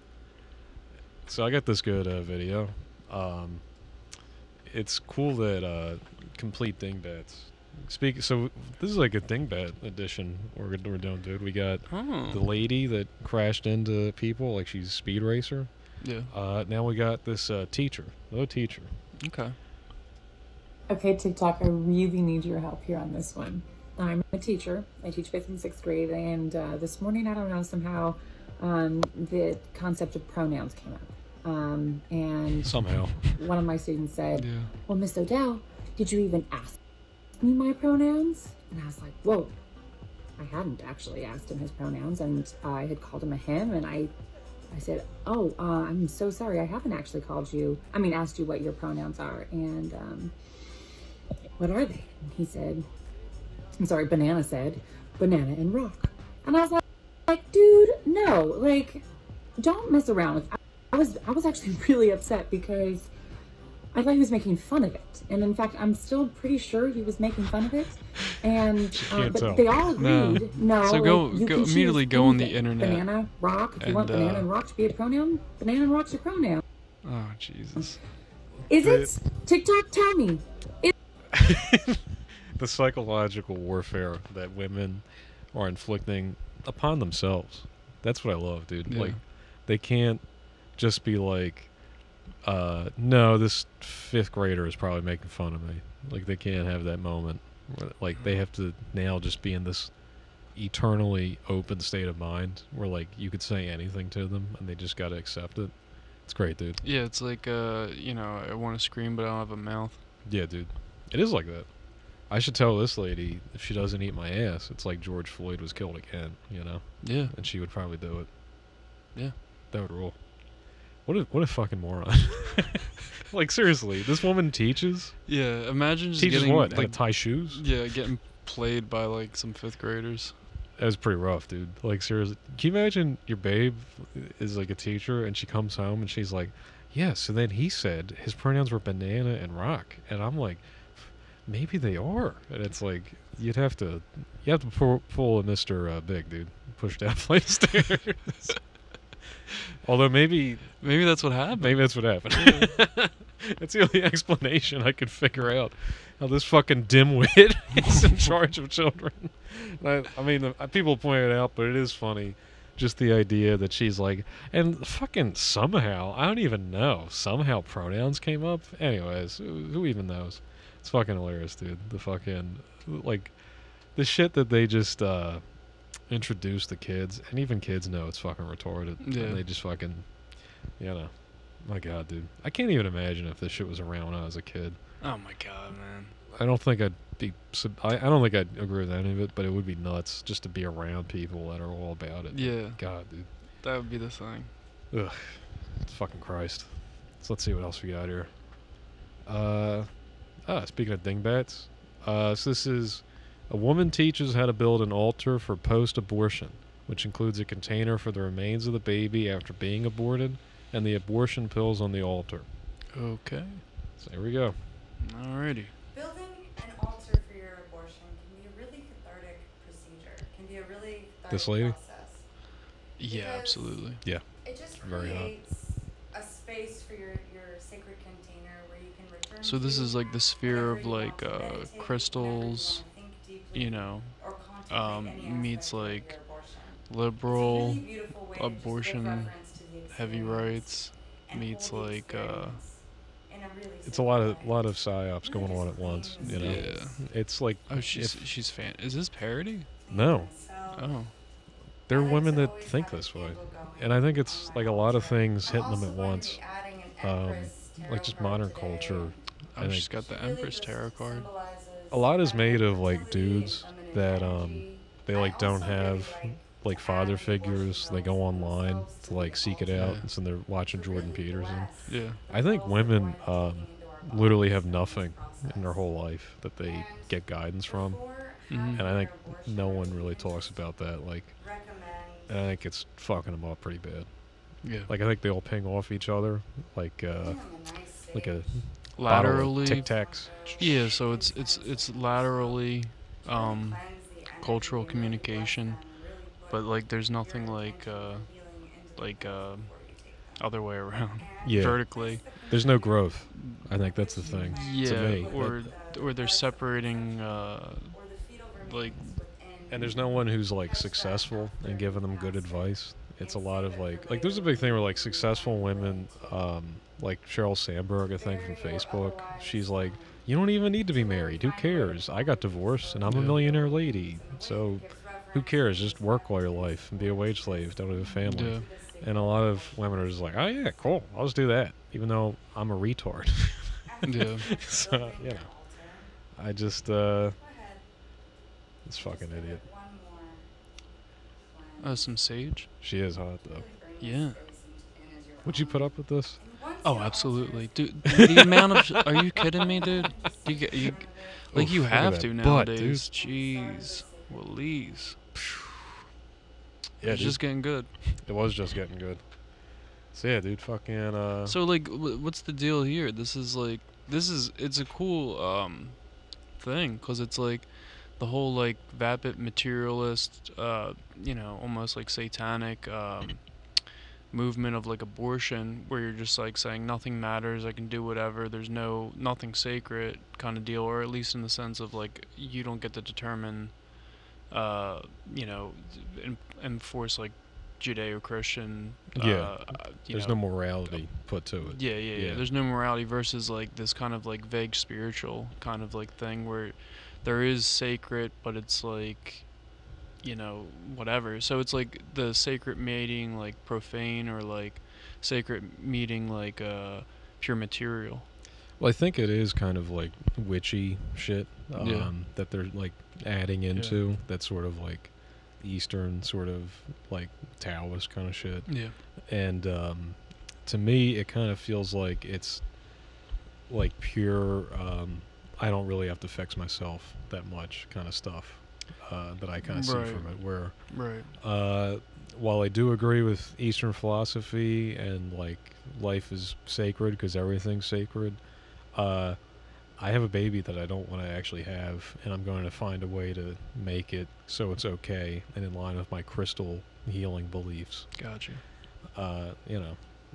So I got this good uh, video. Um, it's cool that uh, complete dingbats. Speak. So this is like a dingbat edition we're we're doing, dude. We got Oh. the lady that crashed into people, like she's a speed racer. Yeah. Uh, now we got this uh, teacher. No teacher. Okay. Okay, TikTok, I really need your help here on this one. I'm a teacher. I teach fifth and sixth grade, and uh, this morning, I don't know, somehow um, the concept of pronouns came up. Um, and somehow one of my students said, yeah. well, Miss Odell, did you even ask me my pronouns? And I was like, whoa. I hadn't actually asked him his pronouns, and I had called him a him, and I I said, oh, uh, I'm so sorry. I haven't actually called you, I mean, asked you what your pronouns are. And um, what are they? And he said, I'm sorry, Banana said, banana and rock. And I was like, like, dude, no, like, don't mess around with, I, I was, I was actually really upset because I thought he was making fun of it. And in fact, I'm still pretty sure he was making fun of it. And uh, but tell. they all agreed. No, So like, go- you go can choose immediately go on the anything. internet Banana, rock. If you and, want banana uh, and rock to be a pronoun, banana and rock's your pronoun. Oh Jesus. Is it? TikTok, tell me. Is The psychological warfare that women are inflicting upon themselves. That's what I love, dude. Yeah. Like, they can't just be like, uh, no, this fifth grader is probably making fun of me. Like, they can't have that moment. Where, like, they have to now just be in this eternally open state of mind where, like, you could say anything to them and they just got to accept it. It's great, dude. Yeah, it's like uh, you know, I want to scream but I don't have a mouth. Yeah, dude. It is like that. I should tell this lady if she doesn't eat my ass, it's like George Floyd was killed again, you know? Yeah. And she would probably do it. Yeah. That would rule. What a what a fucking moron. Like, seriously, this woman teaches? Yeah, imagine just Teaches getting what? How to like tie shoes? Yeah, getting played by like some fifth graders. That was pretty rough, dude. Like, seriously. Can you imagine your babe is like a teacher and she comes home and she's like, yeah, so then he said his pronouns were banana and rock. And I'm like, maybe they are. And it's like, you'd have to, you have to pull, pull a Mister Uh, Big, dude. Push down flight of stairs. Although maybe, maybe that's what happened. Maybe that's what happened. Yeah. That's the only explanation I could figure out. How this fucking dimwit is in charge of children. I, I mean, the, people point it out, but it is funny. Just the idea that she's like, and fucking somehow, I don't even know, somehow pronouns came up. Anyways, who, who even knows? It's fucking hilarious, dude. The fucking, like, the shit that they just uh, introduce the kids, and even kids know it's fucking retarded. Yeah. And they just fucking, you know, my God, dude. I can't even imagine if this shit was around when I was a kid. Oh my God, man. I don't think I'd be, sub- I, I don't think I'd agree with any of it, but it would be nuts just to be around people that are all about it. Yeah. God, dude. That would be the thing. Ugh. It's fucking Christ. So let's see what else we got here. Uh, ah, speaking of dingbats, uh, so this is a woman teaches how to build an altar for post-abortion, which includes a container for the remains of the baby after being aborted and the abortion pills on the altar. Okay. So here we go. Alrighty. Building an altar for your abortion can be a really cathartic procedure. Can be a really cathartic This lady? process. Yeah, Because absolutely. Yeah. It just Very hot. creates a space for your, your sacred container where you can return So this to is like the sphere of whenever you like want to uh, meditate, crystals, whenever you want to think deeply, you know, or contemplate um, any meets aspect of like your abortion. liberal It's a really beautiful way to just give abortion, reverence to the heavy experience rights, and meets hold the like uh, experience in a it's a lot of lot of psyops going on at once. You know, Yeah. it's like Oh, she's if, she's fan. Is this parody? no, Oh. there are women that think this way, and I think it's like a lot of things hitting them at once. Um, like just modern culture. I Oh, think she's got the Empress tarot card. a lot is made of like dudes that um they like don't have like father figures. They go online to like seek it out, Yeah. and so they're watching Jordan Peterson. Yeah. I think women um literally have nothing in their whole life that they get guidance from, Mhm. and I think no one really talks about that. Like, and I think it's fucking them up pretty bad. Yeah. Like I think they all ping off each other, like uh, like a Laterally. Tic Tacs. Yeah, so it's it's it's laterally um, cultural communication, but like there's nothing like uh, like uh, other way around. Yeah. Vertically. There's no growth. I think that's the thing. Yeah. To me. Or or they're separating uh, like. And there's no one who's like successful and giving them good advice. It's a lot of like like there's a big thing where like successful women, um, like Sheryl Sandberg, I think from Facebook. She's like, you don't even need to be married. Who cares? I got divorced and I'm a millionaire lady. So who cares? Just work all your life and be a wage slave. Don't have a family. Yeah. And a lot of women are just like, oh yeah, cool. I'll just do that, even though I'm a retard. Yeah. So you know, I just uh, this fucking idiot. Oh, some sage. She is hot though. Yeah. Would you put up with this? Oh, absolutely, dude. The amount of sh- are you kidding me, dude? You get you like Oof, you look at have that to butt, nowadays. Jeez, Willies. Yeah, It's dude. just getting good. It was just getting good. So yeah, dude, fucking. Uh, So like, w- what's the deal here? This is like, this is it's a cool um thing because it's like the whole like vapid materialist, uh, you know, almost like satanic um movement of like abortion, where you're just like saying nothing matters, I can do whatever, there's no nothing sacred kind of deal, or at least in the sense of like you don't get to determine, uh, you know, en- enforce like Judeo-Christian. yeah, uh, you there's know, no morality put to it. yeah, yeah, yeah. There's no morality versus like this kind of like vague spiritual kind of like thing where there is sacred, but it's like, you know, whatever. So it's like the sacred meeting like profane, or like sacred meeting like uh pure material. Well, I think it is kind of like witchy shit um, Yeah. that they're like adding into that sort of like Eastern sort of like Taoist kind of shit. Yeah. And um, to me, it kind of feels like it's like pure. Um, I don't really have to fix myself that much kind of stuff uh, that I kind of Right. see from it. Where, Right. uh, while I do agree with Eastern philosophy and like life is sacred because everything's sacred, uh, I have a baby that I don't want to actually have, and I'm going to find a way to make it so it's okay and in line with my crystal healing beliefs. Gotcha. Uh, you know,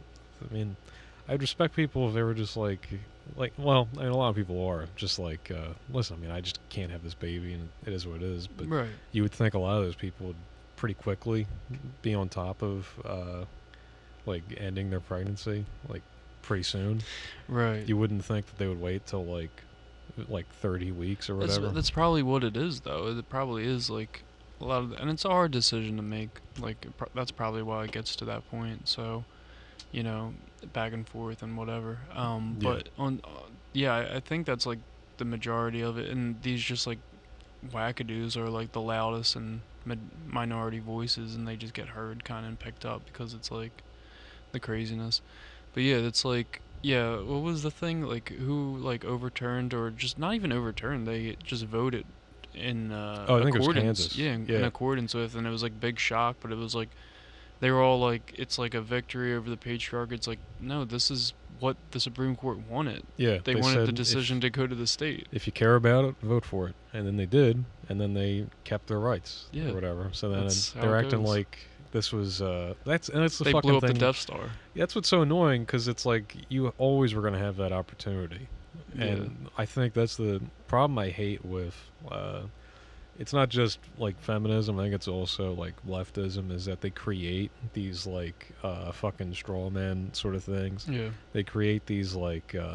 I mean, I'd respect people if they were just like, like, well, I mean, a lot of people are just like, uh, listen, I mean, I just can't have this baby, and it is what it is. But Right. you would think a lot of those people would pretty quickly be on top of, uh, like, ending their pregnancy, like, pretty soon. Right. You wouldn't think that they would wait till like like thirty weeks or That's, whatever. that's probably what it is, though. It probably is like a lot of, and it's a hard decision to make. Like it pro- that's probably why it gets to that point. So, you know, back and forth and whatever. Um, Yeah. but on, uh, yeah, I, I think that's like the majority of it. And these just like wackadoos are like the loudest and mid- minority voices, and they just get heard kind of and picked up because it's like the craziness. But yeah, it's like, yeah, what was the thing? Like, who, like, overturned, or just not even overturned, they just voted in uh, Oh, I think it was accordance. Kansas. Yeah, in, Yeah. in accordance with, and it was, like, big shock, but it was, like, they were all, like, it's, like, a victory over the patriarch. It's, like, no, this is what the Supreme Court wanted. Yeah, They, they wanted the said decision if- to go to the state. If you care about it, vote for it. And then they did, and then they kept their rights Yeah. or whatever. So then That's how they're it acting goes. like this was uh that's and it's the They fucking blew up the thing. Death Star. Yeah, that's what's so annoying, because it's like you always were going to have that opportunity. Yeah. And I think that's the problem I hate with uh it's not just like feminism, I think it's also like leftism, is that they create these like uh fucking straw men sort of things. Yeah. They create these like uh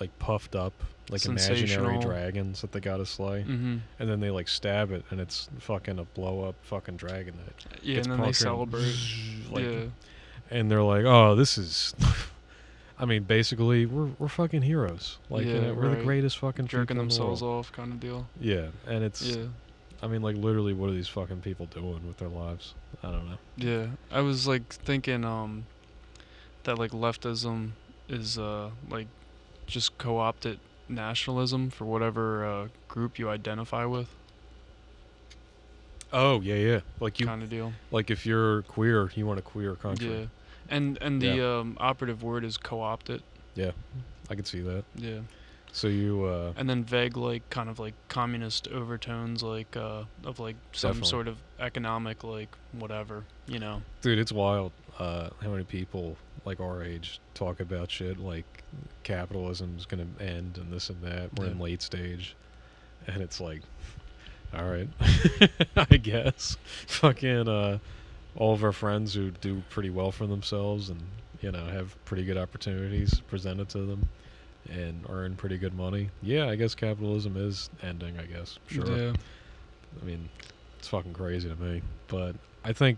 like puffed up, like imaginary Sensational. dragons that they gotta slay, Mhm. and then they like stab it, and it's fucking a blow up fucking dragon that Yeah, gets and then they punctured celebrate. like, Yeah. and they're like, oh, this is. I mean, basically, we're we're fucking heroes. Like, yeah, you know, we're right. the greatest fucking jerking people in the themselves world. off, kind of deal. Yeah, and it's. Yeah. I mean, like, literally, what are these fucking people doing with their lives? I don't know. Yeah, I was like thinking um that like leftism is uh like just co-opted nationalism for whatever uh, group you identify with. Oh yeah, yeah. Like you kind of deal. Like if you're queer, you want a queer country. Yeah, and and the Yeah. um, operative word is co-opted. Yeah, I can see that. Yeah. So you. Uh, and then vague, like kind of like communist overtones, like uh, of like some Definitely. sort of economic, like whatever, you know. Dude, it's wild uh, how many people like our age talk about shit like capitalism's gonna end and this and that. We're in Yeah. late stage, and it's like, all right, I guess. Fucking uh, all of our friends who do pretty well for themselves and you know have pretty good opportunities presented to them and earn pretty good money. Yeah, I guess capitalism is ending. I guess sure. Yeah. I mean, it's fucking crazy to me, but I think.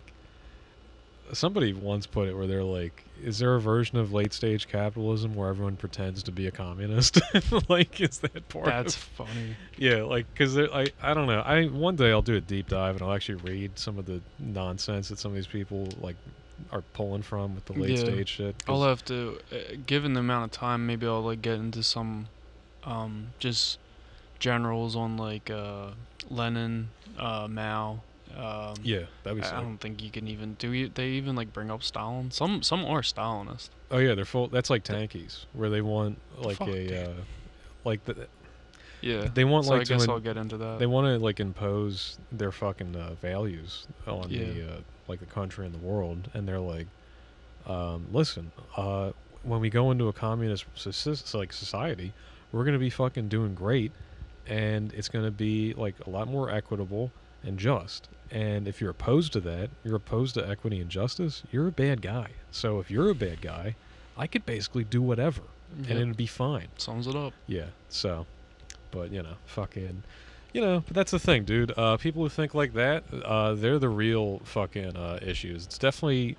Somebody once put it where they're like, is there a version of late stage capitalism where everyone pretends to be a communist? Like, is that part That's of, funny. Yeah, like, because I, I don't know. I One day I'll do a deep dive and I'll actually read some of the nonsense that some of these people, like, are pulling from with the late Yeah. stage shit. 'cause- I'll have to, uh, given the amount of time, maybe I'll like get into some, um, just generals on like uh, Lenin, uh, Mao. Um, Yeah, that'd be I, I sick. don't think you can even do. You, they even like bring up Stalin. Some some are Stalinist. Oh, yeah, they're full. That's like tankies, where they want, like, Fuck, a, dude. uh, like, the. Yeah, They want so like I guess to I'll get into that. They want to like impose their fucking uh, values on Yeah. the uh, like the country and the world, and they're like, um, listen, uh, when we go into a communist soci- like society, we're gonna be fucking doing great, and it's gonna be like a lot more equitable and just. And if you're opposed to that, you're opposed to equity and justice, you're a bad guy. So if you're a bad guy, I could basically do whatever, Yep. and it'd be fine. Sums it up. Yeah. So, but you know, fucking, you know, but that's the thing, dude. Uh, people who think like that, uh, they're the real fucking uh, issues. It's definitely,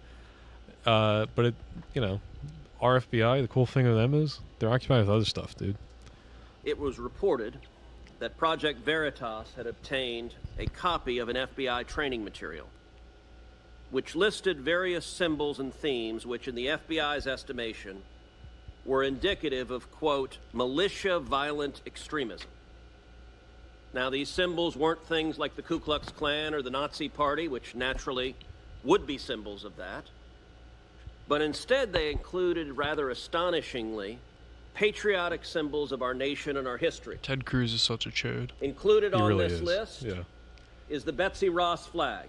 uh, but it, you know, our F B I. The cool thing of them is they're occupied with other stuff, dude. It was reported that Project Veritas had obtained a copy of an F B I training material, which listed various symbols and themes which, in the F B I's estimation, were indicative of, quote, militia violent extremism. Now, these symbols weren't things like the Ku Klux Klan or the Nazi Party, which naturally would be symbols of that, but instead they included, rather astonishingly, patriotic symbols of our nation and our history. Ted Cruz is such a chode. Included He on really this is. list Yeah. is the Betsy Ross flag.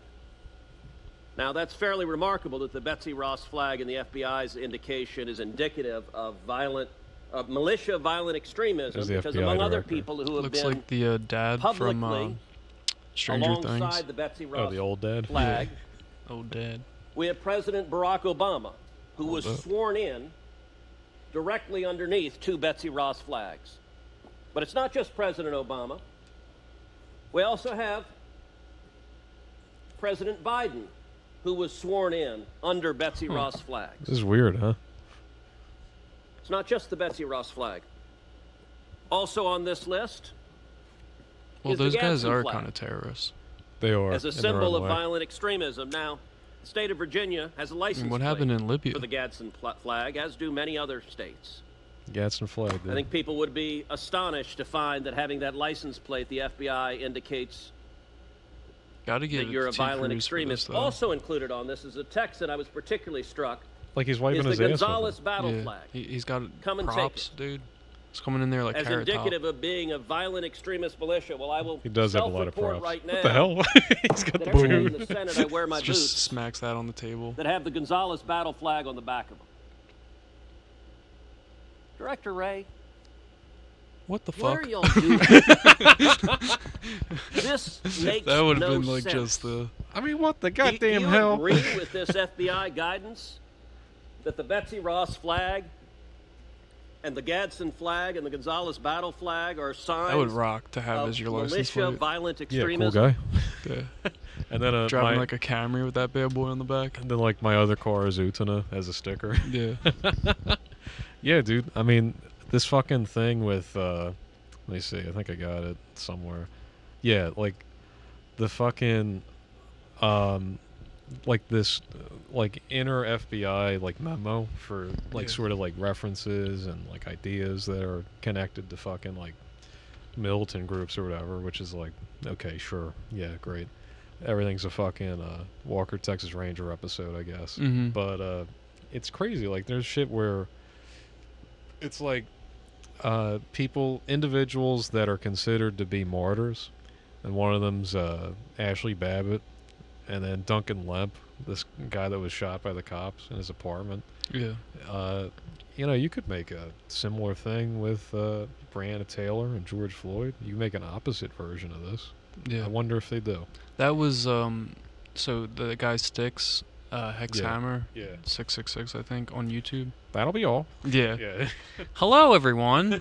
Now, that's fairly remarkable that the Betsy Ross flag in the F B I's indication is indicative of violent, of militia violent extremism, There's the because F B I among other director. people who have Looks been like the uh, dad from uh, publicly Stranger alongside Things. the Betsy Ross Oh, the old dad. flag, Old dad. we have President Barack Obama, who was Hold up. sworn in directly underneath two Betsy Ross flags. But it's not just President Obama. We also have President Biden, who was sworn in under Betsy Huh. Ross flags. This is weird, huh? It's not just the Betsy Ross flag. Also on this list Well, is the those guys Gadsden are flag. kind of terrorists. They are. as a in their symbol own of way. violent extremism. Now, the state of Virginia has a license what plate happened in Libya? for the Gadsden pl- flag, as do many other states. Gadsden flag, dude. I think people would be astonished to find that having that license plate, the F B I indicates Gotta give that it you're to a Ted violent Cruz for extremist. this, though. Also included on this is a text that I was particularly struck. Like he's wiping is the his ass with Gonzales it. battle yeah. flag. He, he's got Come and take props, dude. He's coming in there like as carrot indicative top. of being a violent extremist militia. Well, I will He does have a lot of self-report props. right now What the hell? He's got that the every day in boot. the Senate I wear my Just boots smacks that on the table. that have the Gonzales battle flag on the back of them. Director Ray, What the what fuck? are y'all doing? This makes That would have no been like sense. just the. I mean, what the Do- goddamn do you hell? agree with this F B I guidance that the Betsy Ross flag and the Gadsden flag and the Gonzales battle flag are signs. That would rock to have as your license militia, plate. violent Yeah, extremism. cool guy. Yeah. And then uh, driving my, like a Camry with that bad boy on the back. And then like my other car is Utana as a sticker. Yeah. Yeah, dude. I mean, this fucking thing with uh, let me see. I think I got it somewhere. Yeah, like the fucking um. like this like inner F B I like memo for like Yeah. sort of like references and like ideas that are connected to fucking like militant groups or whatever, which is like, okay, sure, yeah, great, everything's a fucking uh Walker Texas Ranger episode, I guess. Mhm. But uh it's crazy, like there's shit where it's like uh people, individuals that are considered to be martyrs, and one of them's uh Ashley Babbitt. And then Duncan Lemp, this guy that was shot by the cops in his apartment. Yeah. Uh, you know, you could make a similar thing with uh, Breonna Taylor and George Floyd. You can make an opposite version of this. Yeah. I wonder if they do. That was um, so the guy Sticks, uh, Hex Yeah. Hammer, Yeah. six six six, I think, on YouTube. That'll be all. Yeah. Yeah. Hello, everyone.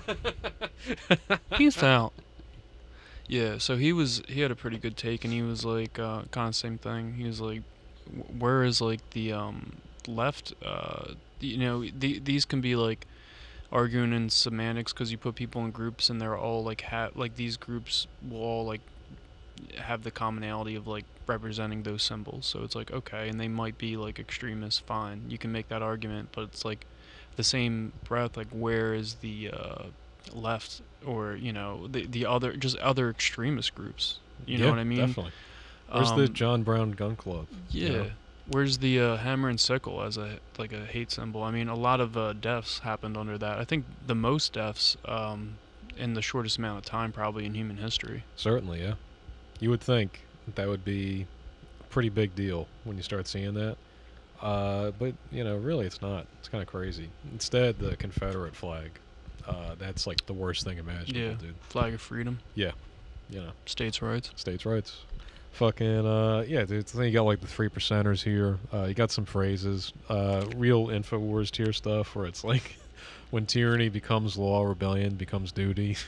Peace out. Yeah, so he was he had a pretty good take, and he was like uh, kind of same thing. He was like, wh- where is like the um, left? Uh, you know, the, these can be like arguing in semantics because you put people in groups, and they're all like ha- like these groups will all like have the commonality of like representing those symbols. So it's like, okay, and they might be like extremists. Fine, you can make that argument, but it's like the same breath. Like, where is the uh, left? Or, you know, the the other, just other extremist groups. You know Yeah, what I mean? definitely. Where's the Um, John Brown Gun Club? Yeah. You know? Where's the uh, hammer and sickle as a like a hate symbol? I mean, a lot of uh, deaths happened under that. I think the most deaths um, in the shortest amount of time probably in human history. Certainly, yeah. You would think that would be a pretty big deal when you start seeing that. Uh, but, you know, really it's not. It's kind of crazy. Instead, the Confederate flag. Uh, that's like the worst thing imaginable, Yeah. dude. Flag of freedom. Yeah. You know. States' rights. States' rights. Fucking, uh, yeah, dude. Then you got like the three percenters here. Uh, you got some phrases. Uh, real InfoWars tier stuff where it's like, when tyranny becomes law, rebellion becomes duty.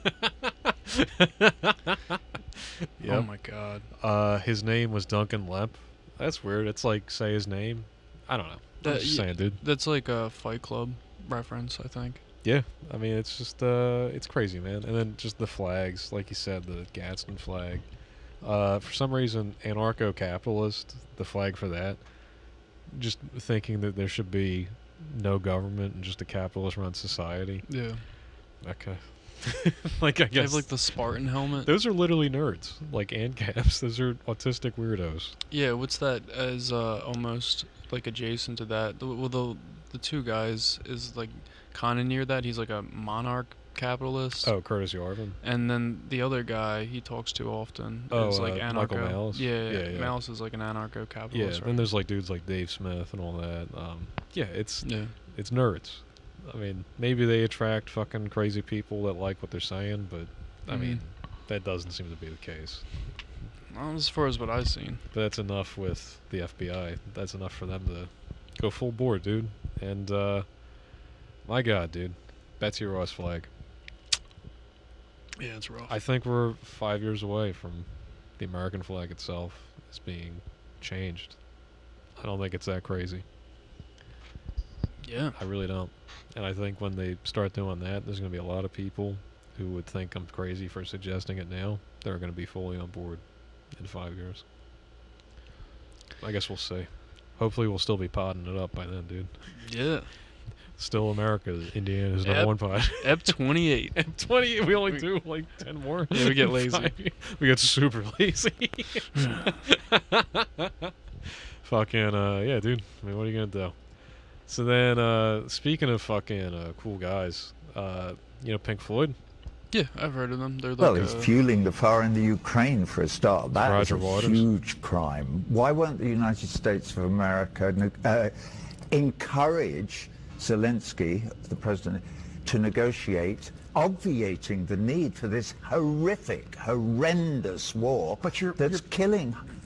Oh my god. Uh, his name was Duncan Lemp. That's weird. It's like, say his name. I don't know. I'm That- just yeah, saying, dude. That's like a Fight Club reference, I think. Yeah, I mean, it's just, uh, it's crazy, man. And then just the flags, like you said, the Gadsden flag. Uh, for some reason, anarcho-capitalist, the flag for that, just thinking that there should be no government and just a capitalist-run society. Yeah. Okay. Like, I They have guess. like the Spartan helmet. Those are literally nerds. Like, ANCAPs. Those are autistic weirdos. Yeah, what's that as uh, almost like adjacent to that? The, well, the the two guys is like kind of near that. He's like a monarch capitalist. Oh, Curtis Yarvin. And then the other guy he talks to often Oh, is like uh, anarcho. Michael Malice? Yeah, Yeah, yeah. Malice is like an anarcho-capitalist. Yeah, right? then there's like dudes like Dave Smith and all that. Um, yeah, it's Yeah. it's nerds. I mean, maybe they attract fucking crazy people that like what they're saying, but I Mhm. mean, that doesn't seem to be the case. Well, as far as what I've seen. But that's enough with the F B I. That's enough for them to go full bore, dude. And uh, my God, dude, Betsy Ross flag. Yeah, it's rough. I think we're five years away from the American flag itself as being changed. I don't think it's that crazy. Yeah. I really don't. And I think when they start doing that, there's going to be a lot of people who would think I'm crazy for suggesting it now. They're going to be fully on board in five years. I guess we'll see. Hopefully we'll still be podding it up by then, dude. Yeah. Still America. Indiana's number Ep- one pod. Ep twenty-eight. Ep twenty-eight. We only do like ten more. Yeah, we get in lazy. five years. We get super lazy. Fucking, uh, yeah, dude. I mean, what are you going to do? So then, uh, speaking of fucking uh, cool guys, uh, you know Pink Floyd? Yeah, I've heard of them. They're like Well, it's uh, fueling the fire in the Ukraine for a start. That Roger is a Waters. huge crime. Why won't the United States of America ne- uh, encourage Zelensky, the president, to negotiate, obviating the need for this horrific, horrendous war But you're- that's you're- killing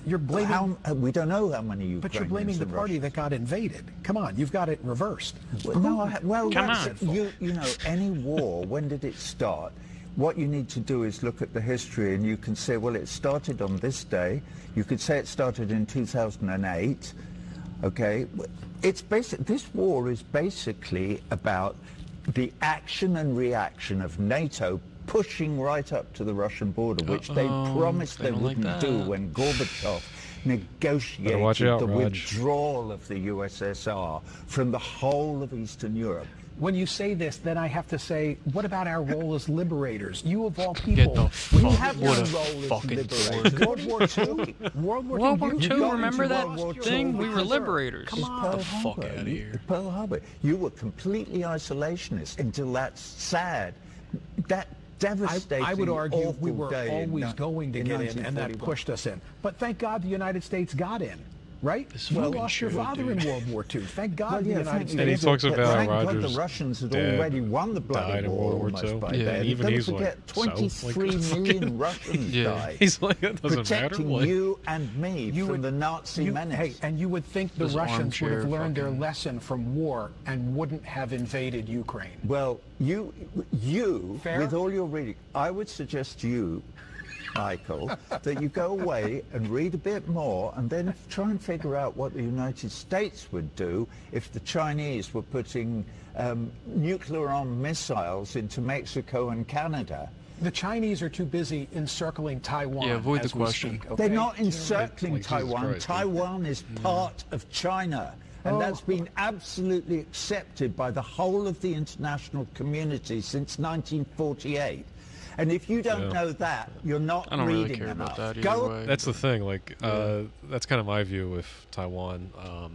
You're blaming. How, uh, we don't know how many Ukrainians. But you're blaming the party that got invaded. Come on, you've got it reversed. Well, no, I, well, Come that's, on. you you know, any war. When did it start? What you need to do is look at the history, and you can say, well, it started on this day. You could say it started in two thousand eight. Okay, it's basic. This war is basically about the action and reaction of NATO pushing right up to the Russian border, which Uh-oh, they promised they they don't like wouldn't do that. when Gorbachev negotiated watch out, the Raj. withdrawal of the U S S R from the whole of Eastern Europe. When you say this, then I have to say, what about our role as liberators? You of all Get people, the we fuck have what no a role as fucking liberators. dork. World War Two, World War World War Two. Two, you remember that World War thing? Two We were because- liberators. Come on. Get the Pearl fuck Harbor. out of here. Pearl Harbor. You were completely isolationist until that sad, that devastating, I, I would argue awful we were day in always ni- going to in get in, and that nineteen forty-one. pushed us in. But thank God the United States got in, right? This You fucking lost your shit, father dude. in World War Two. Thank God Well, the yeah, United thank States. And he talks but about thank God Rogers' the Russians had dad already won the bloody died in war World War almost Two. by Yeah, then. and even Don't he's forget, like, so? twenty-three Like, million fucking- Russians Yeah. died. He's like, that doesn't protecting matter. Like, you and me You from would- the Nazi You, menace. hey, and you would think the This Russians would have armchair learned their fucking- lesson from war and wouldn't have invaded Ukraine. Well, you, you, Fair? with all your reading, I would suggest you, Michael, that you go away and read a bit more and then try and figure out what the United States would do if the Chinese were putting um, nuclear-armed missiles into Mexico and Canada. The Chinese are too busy encircling Taiwan. Yeah, avoid as the we question. speak, okay? They're not encircling Like Jesus Taiwan. Christ, dude. Taiwan is part of China. And Oh. that's been absolutely accepted by the whole of the international community since nineteen forty-eight. And if you don't Yeah. know that, you're not I don't really reading care enough. about that Go either way. That's the thing. Like, uh, that's kind of my view with Taiwan. Um,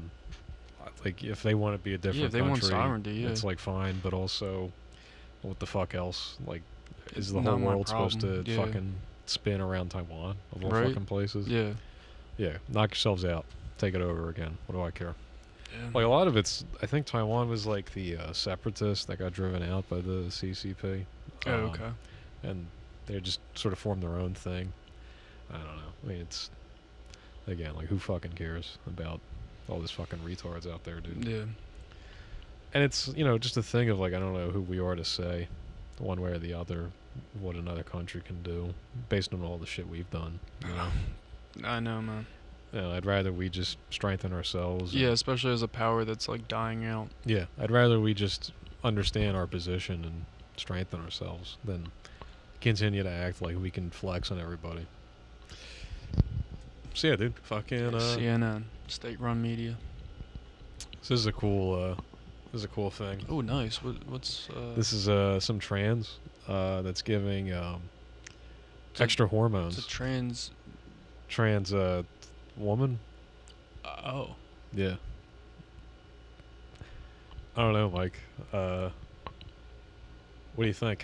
like, if they want to be a different Yeah, if they want country, sovereignty, yeah. it's like fine. But also, what the fuck else? Like, is the Not whole my world supposed to problem, yeah. fucking spin around Taiwan of all Right. fucking places? Yeah. Yeah. Knock yourselves out. Take it over again. What do I care? Yeah. Like a lot of it's, I think Taiwan was like the uh, separatists that got driven out by the C C P. Oh, Um, okay. And they just sort of formed their own thing. I don't know. I mean, it's again like who fucking cares about all this fucking retards out there, dude? Yeah. And it's, you know, just a thing of like I don't know who we are to say one way or the other what another country can do based on all the shit we've done. You know? I know, man. You know, I'd rather we just strengthen ourselves. and- Yeah, especially as a power that's like dying out. Yeah, I'd rather we just understand our position and strengthen ourselves than continue to act like we can flex on everybody. So yeah, dude, fucking. Uh, C N N, state-run media. This is a cool. Uh, this is a cool thing. Oh, nice. What, what's? Uh, This is uh, some trans uh, that's giving um, It's a- extra hormones. It's a trans. Trans uh, woman. Oh. Yeah. I don't know, Mike. Uh, what do you think?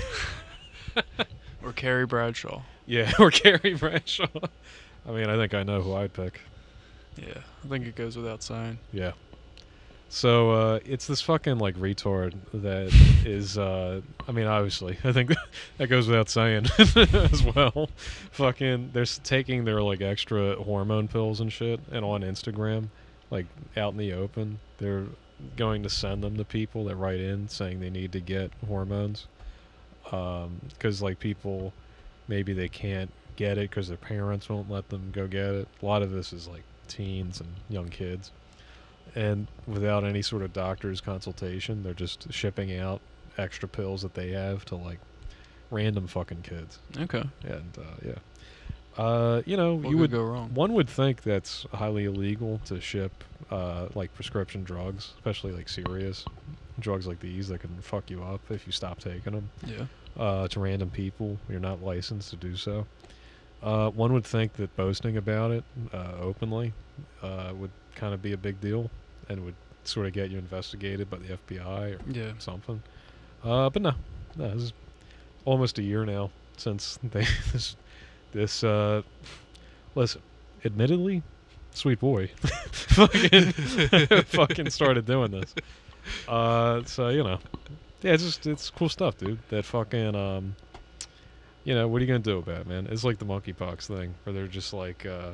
Or Carrie Bradshaw. Yeah, or Carrie Bradshaw. I mean, I think I know who I'd pick. Yeah, I think it goes without saying. Yeah. So, uh, it's this fucking, like, retard that is, uh, I mean, obviously, I think that goes without saying as well. Fucking, they're s- taking their, like, extra hormone pills and shit, and on Instagram, like, out in the open, they're going to send them to people that write in saying they need to get hormones. Um, 'cause, like, people, maybe they can't get it because their parents won't let them go get it. A lot of this is, like, teens and young kids. And without any sort of doctor's consultation, they're just shipping out extra pills that they have to, like, random fucking kids. Okay. And, uh, yeah. Uh, you know, What you could would go wrong? One would think that's highly illegal to ship, uh, like, prescription drugs, especially, like, serious drugs like these that can fuck you up if you stop taking them. Yeah. Uh, to random people. You're not licensed to do so. Uh, one would think that boasting about it uh, openly uh, would kind of be a big deal and would sort of get you investigated by the F B I or Yeah. something. Uh, but no, no, this is almost a year now since they this this. Uh, listen, admittedly, sweet boy, fucking fucking started doing this. Uh, so you know, yeah, it's just it's cool stuff, dude. That fucking um. You know, what are you going to do about it, man? It's like the monkeypox thing, where they're just like, uh,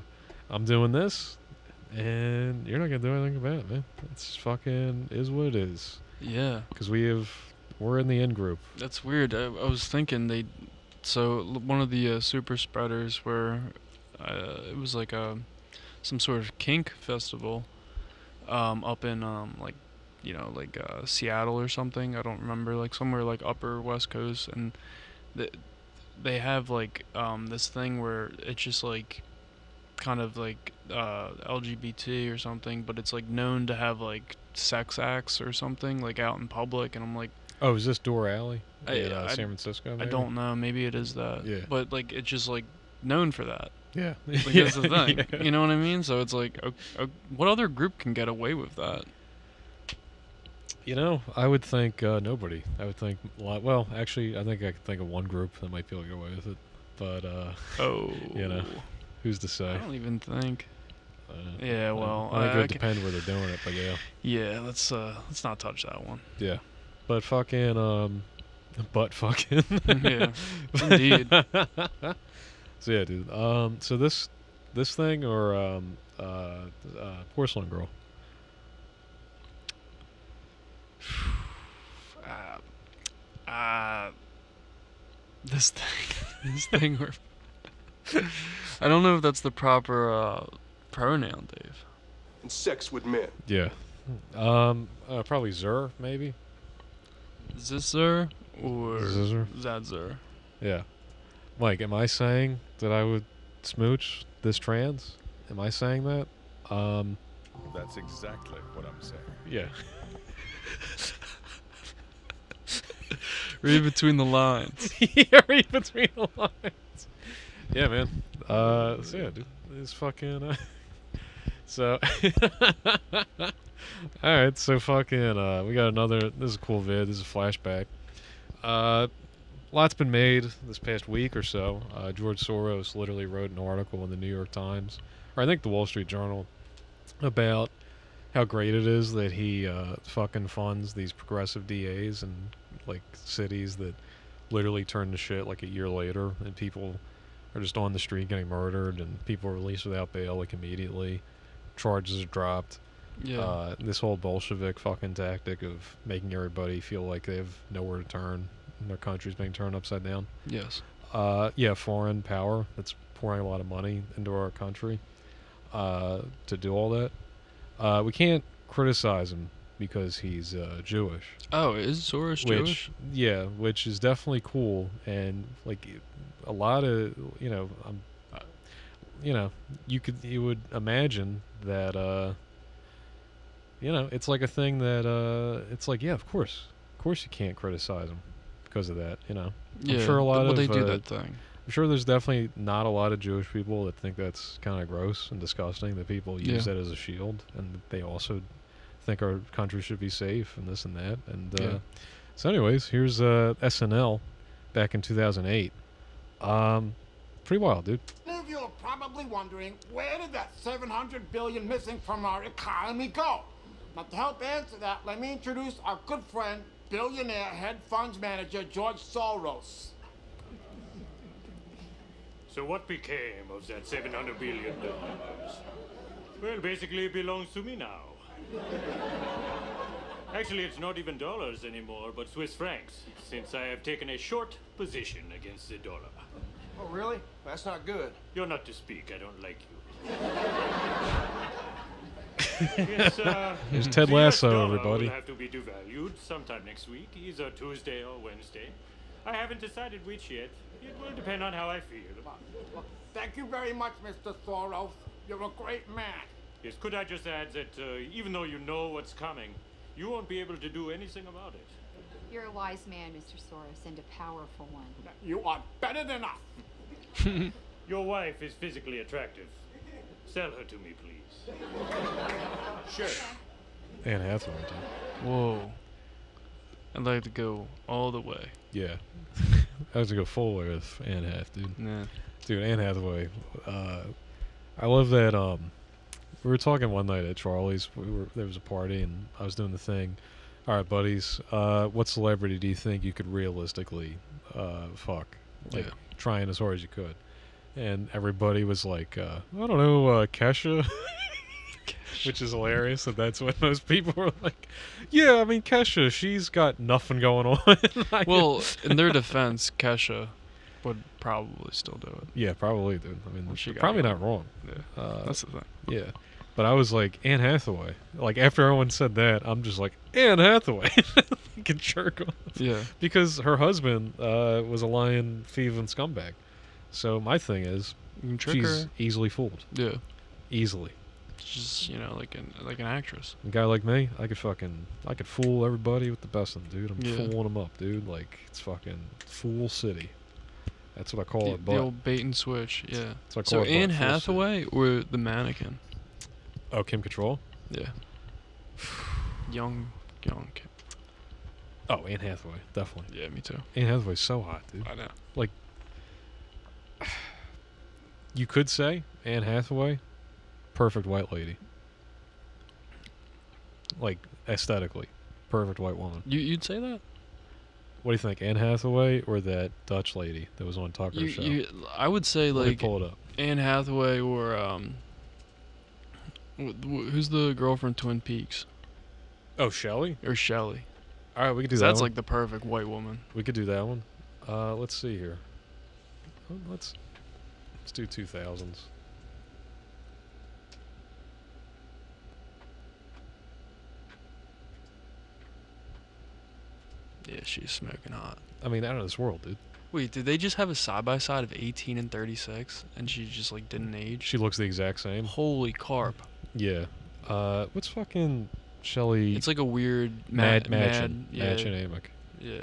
I'm doing this, and you're not gonna do anything about it, man. It's fucking is what it is. Yeah. Because we have, we're in the in group. That's weird. I, I was thinking they, so l- one of the uh, super spreaders where, uh, it was like a, some sort of kink festival, um, up in um like, you know, like uh, Seattle or something. I don't remember, like somewhere like upper West Coast, and the, they have like um this thing where it's just like, kind of like uh L G B T or something, but it's like known to have like sex acts or something like out in public, and I'm like, oh, is this Door Alley I, in uh, I, San Francisco? I Maybe? don't know, maybe it is that. Yeah. But like it's just like known for that. Yeah. Like Yeah. that's the thing. Yeah. You know what I mean? So it's like, o o what other group can get away with that? You know, I would think uh, nobody. I would think, a lot, well, actually, I think I could think of one group that might be able to get away with it. But, uh, oh, you know, who's to say? I don't even think. Uh, Yeah, well, I think I- it would I ca- depend where they're doing it, but yeah. Yeah, let's uh, let's not touch that one. Yeah. But fucking, um, butt fucking. Yeah, indeed. So yeah, dude. Um, so this, this thing or um, uh, uh, porcelain girl. Uh, uh, this thing, this thing. Where I don't know if that's the proper uh, pronoun, Dave. And sex with men. Yeah. Um, uh, probably Zur, maybe. Zisser or Zisser? Zadzer. Yeah. Mike, am I saying that I would smooch this trans? Am I saying that? Um, That's exactly what I'm saying. yeah. Read between the lines. Yeah, read between the lines. Yeah, man. Uh, so yeah, dude. It's fucking, uh, so, alright, so fucking, uh, we got another, this is a cool vid, this is a flashback. Uh, lots been made this past week or so. Uh, George Soros literally wrote an article in the New York Times, or I think the Wall Street Journal, about how great it is that he, uh, fucking funds these progressive D As in, like, cities that literally turn to shit, like, a year later, and people are just on the street getting murdered, and people are released without bail, like, immediately. Charges are dropped. Yeah. Uh, this whole Bolshevik fucking tactic of making everybody feel like they have nowhere to turn, and their country's being turned upside down. Yes. Uh, yeah, foreign power that's pouring a lot of money into our country uh, to do all that. Uh, we can't criticize him because he's uh, Jewish. Oh, is Soros which, Jewish? Yeah, which is definitely cool, and like a lot of you know, um, you know, you could you would imagine that uh, you know, it's like a thing that uh, it's like yeah, of course, of course you can't criticize him because of that. You know, Yeah, I'm sure a lot well, of they do uh, that thing. I'm sure there's definitely not a lot of Jewish people that think that's kind of gross and disgusting that people use Yeah. that as a shield, and they also think our country should be safe and this and that. And uh, Yeah. so, anyways, here's uh, S N L back in two thousand eight. Um, pretty wild, dude. Many of you are probably wondering, where did that seven hundred billion missing from our economy go? Now, to help answer that, let me introduce our good friend, billionaire head funds manager George Soros. So what became of that seven hundred billion dollars? Well, basically it belongs to me now. Actually, it's not even dollars anymore, but Swiss francs, since I have taken a short position against the dollar. Oh, really? That's not good. You're not to speak, I don't like you. Yes, uh, Here's Ted the U S Lasso, dollar everybody. will have to be devalued sometime next week, either Tuesday or Wednesday. I haven't decided which yet. It will depend on how I feel. Well, thank you very much, Mister Soros. You're a great man. Yes, could I just add that uh, even though you know what's coming, you won't be able to do anything about it. You're a wise man, Mister Soros, and a powerful one. You are better than us. Your wife is physically attractive. Sell her to me, please. Sure. Anne Hathaway, dude. Whoa. I'd like to go all the way. Yeah. I have to go full way with Anne Hath, dude. Yeah. Dude, Anne Hathaway. Uh, I love that. Um, we were talking one night at Charlie's. We were there was a party, and I was doing the thing. All right, buddies. Uh, what celebrity do you think you could realistically uh, fuck? Like Yeah. trying as hard as you could. and everybody was like, uh, I don't know, uh, Kesha, which is hilarious. And that's what most people were like. Yeah, I mean, Kesha, she's got nothing going on. Well, in their defense, Kesha would probably still do it. Yeah, probably, dude. I mean, She got probably it. not wrong. Yeah, Uh, that's the thing. Yeah. But I was like, Anne Hathaway. Like, after everyone said that, I'm just like, Anne Hathaway. Can jerk off. Yeah. Because her husband uh, was a lying, thieving scumbag. So my thing is, You can trick she's her. easily fooled. Yeah. Easily. She's, you know, like an like an actress. A guy like me, I could fucking, I could fool everybody with the best of them, dude. I'm Yeah. fooling them up, dude. Like, it's fucking Fool City. That's what I call The, it. the But old bait and switch, yeah. That's what I So call it, Anne but Fool City. Hathaway or the mannequin? Oh, Kim Cattrall? Yeah. young, young Kim. Oh, Anne Hathaway, definitely. Yeah, me too. Anne Hathaway's so hot, dude. I know. Like, you could say Anne Hathaway, perfect white lady. Like, aesthetically, perfect white woman. You you'd say that? What do you think, Anne Hathaway or that Dutch lady that was on Tucker's You, show? you, I would say Let me like pull it up. Anne Hathaway or um. wh- wh- Who's the girl from Twin Peaks? Oh, Shelley? Or Shelley. All right, we could do 'Cause that That's one. like the perfect white woman. We could do that one. Uh, let's see here. Oh, Let's let's do two thousands. Yeah, she's smoking hot. I mean, out of this world, dude. Wait, did they just have a side by side of eighteen and thirty-six, and she just like didn't age? She looks the exact same. Holy carp! Yeah. Uh, what's fucking Shelley? It's like a weird Mad mad, Machin. mad, yeah, Machin Amick. yeah.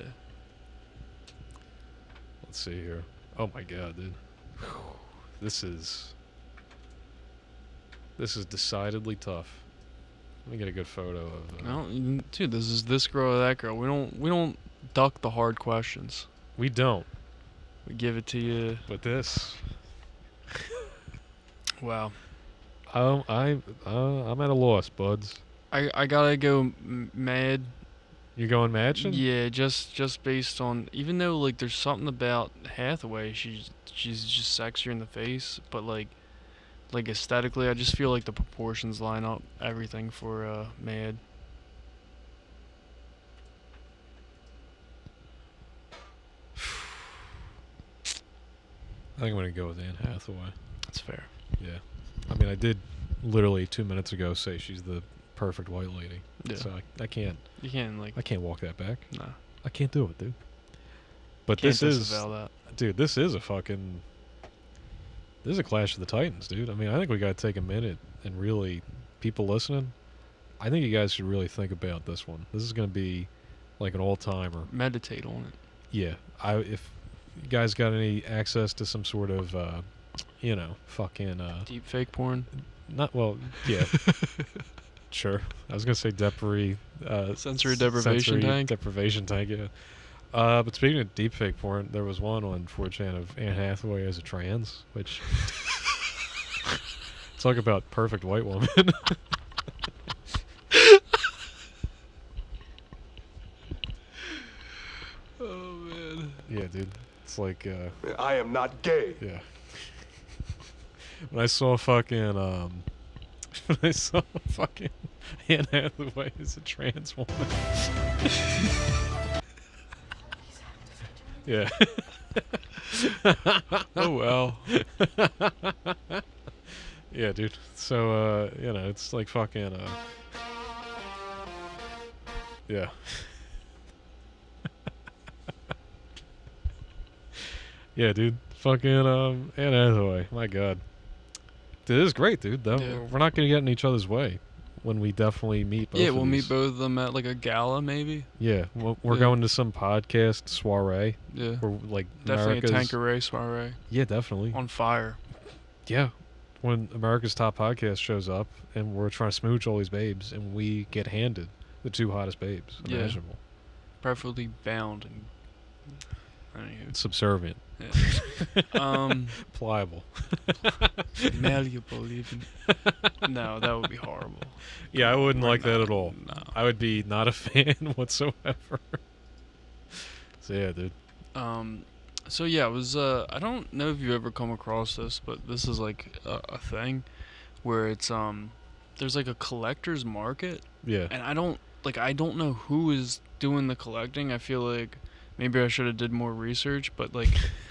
Let's see here. Oh my god, dude. This is this is decidedly tough. Let me get a good photo of. Uh, No, mm, dude, this is this girl or that girl. We don't we don't duck the hard questions. We don't. We give it to you. But this. Wow. Um, I uh, I'm at a loss, buds. I I gotta go m- mad. You're going Machin? Yeah, just just based on, even though like there's something about Hathaway, she's she's just sexier in the face, but like like aesthetically, I just feel like the proportions line up everything for uh Mad. I think I'm gonna go with Anne Hathaway. That's fair. Yeah. I mean, I did literally two minutes ago say she's the perfect white lady. Yeah. So I, I can't. You can't like. I can't walk that back. No. I can't do it, dude. But Can't this is, disavow that. dude. This is a fucking. This is a Clash of the Titans, dude. I mean, I think we gotta take a minute and really, people listening, I think you guys should really think about this one. This is gonna be, like an all timer. Meditate on it. Yeah. I if you guys got any access to some sort of, uh, you know, fucking. Uh, Deep fake porn. Not well, yeah. Sure. I was gonna say depri, uh, Sensory s- deprivation sensory tank? Deprivation tank, yeah. Uh, but speaking of deepfake porn, there was one on four chan of Anne Hathaway as a trans, which talk about perfect white woman. Oh man. Yeah, dude. It's like uh, I am not gay. yeah. When I saw fucking um, when I saw fucking Anne Hathaway as a trans woman. Yeah. Oh well. Yeah, dude. So uh, you know, it's like fucking uh, yeah. Yeah, dude. Fucking um, Anne Hathaway. My God. Dude, this is great, dude. Though Yeah. we're not gonna get in each other's way when we definitely meet. Both Yeah, of we'll these. meet both of them at like a gala, maybe. Yeah, we're, we're Yeah. going to some podcast soiree. Yeah. Or like Definitely America's, a Tanqueray soiree. Yeah, definitely. On fire. Yeah. When America's Top Podcast shows up and we're trying to smooch all these babes and we get handed the two hottest babes Yeah. imaginable. Perfectly bound and. Anywho. Subservient. Yeah. um. Pliable. Malleable, even. No, that would be horrible. Yeah, I wouldn't We're like that not- at all. No. I would be not a fan whatsoever. So yeah, dude. Um, So yeah, it was. Uh, I don't know if you ever come across this, but this is like a, a thing where it's um, there's like a collector's market. Yeah. And I don't like. I don't know who is doing the collecting. I feel like maybe I should have did more research, but like,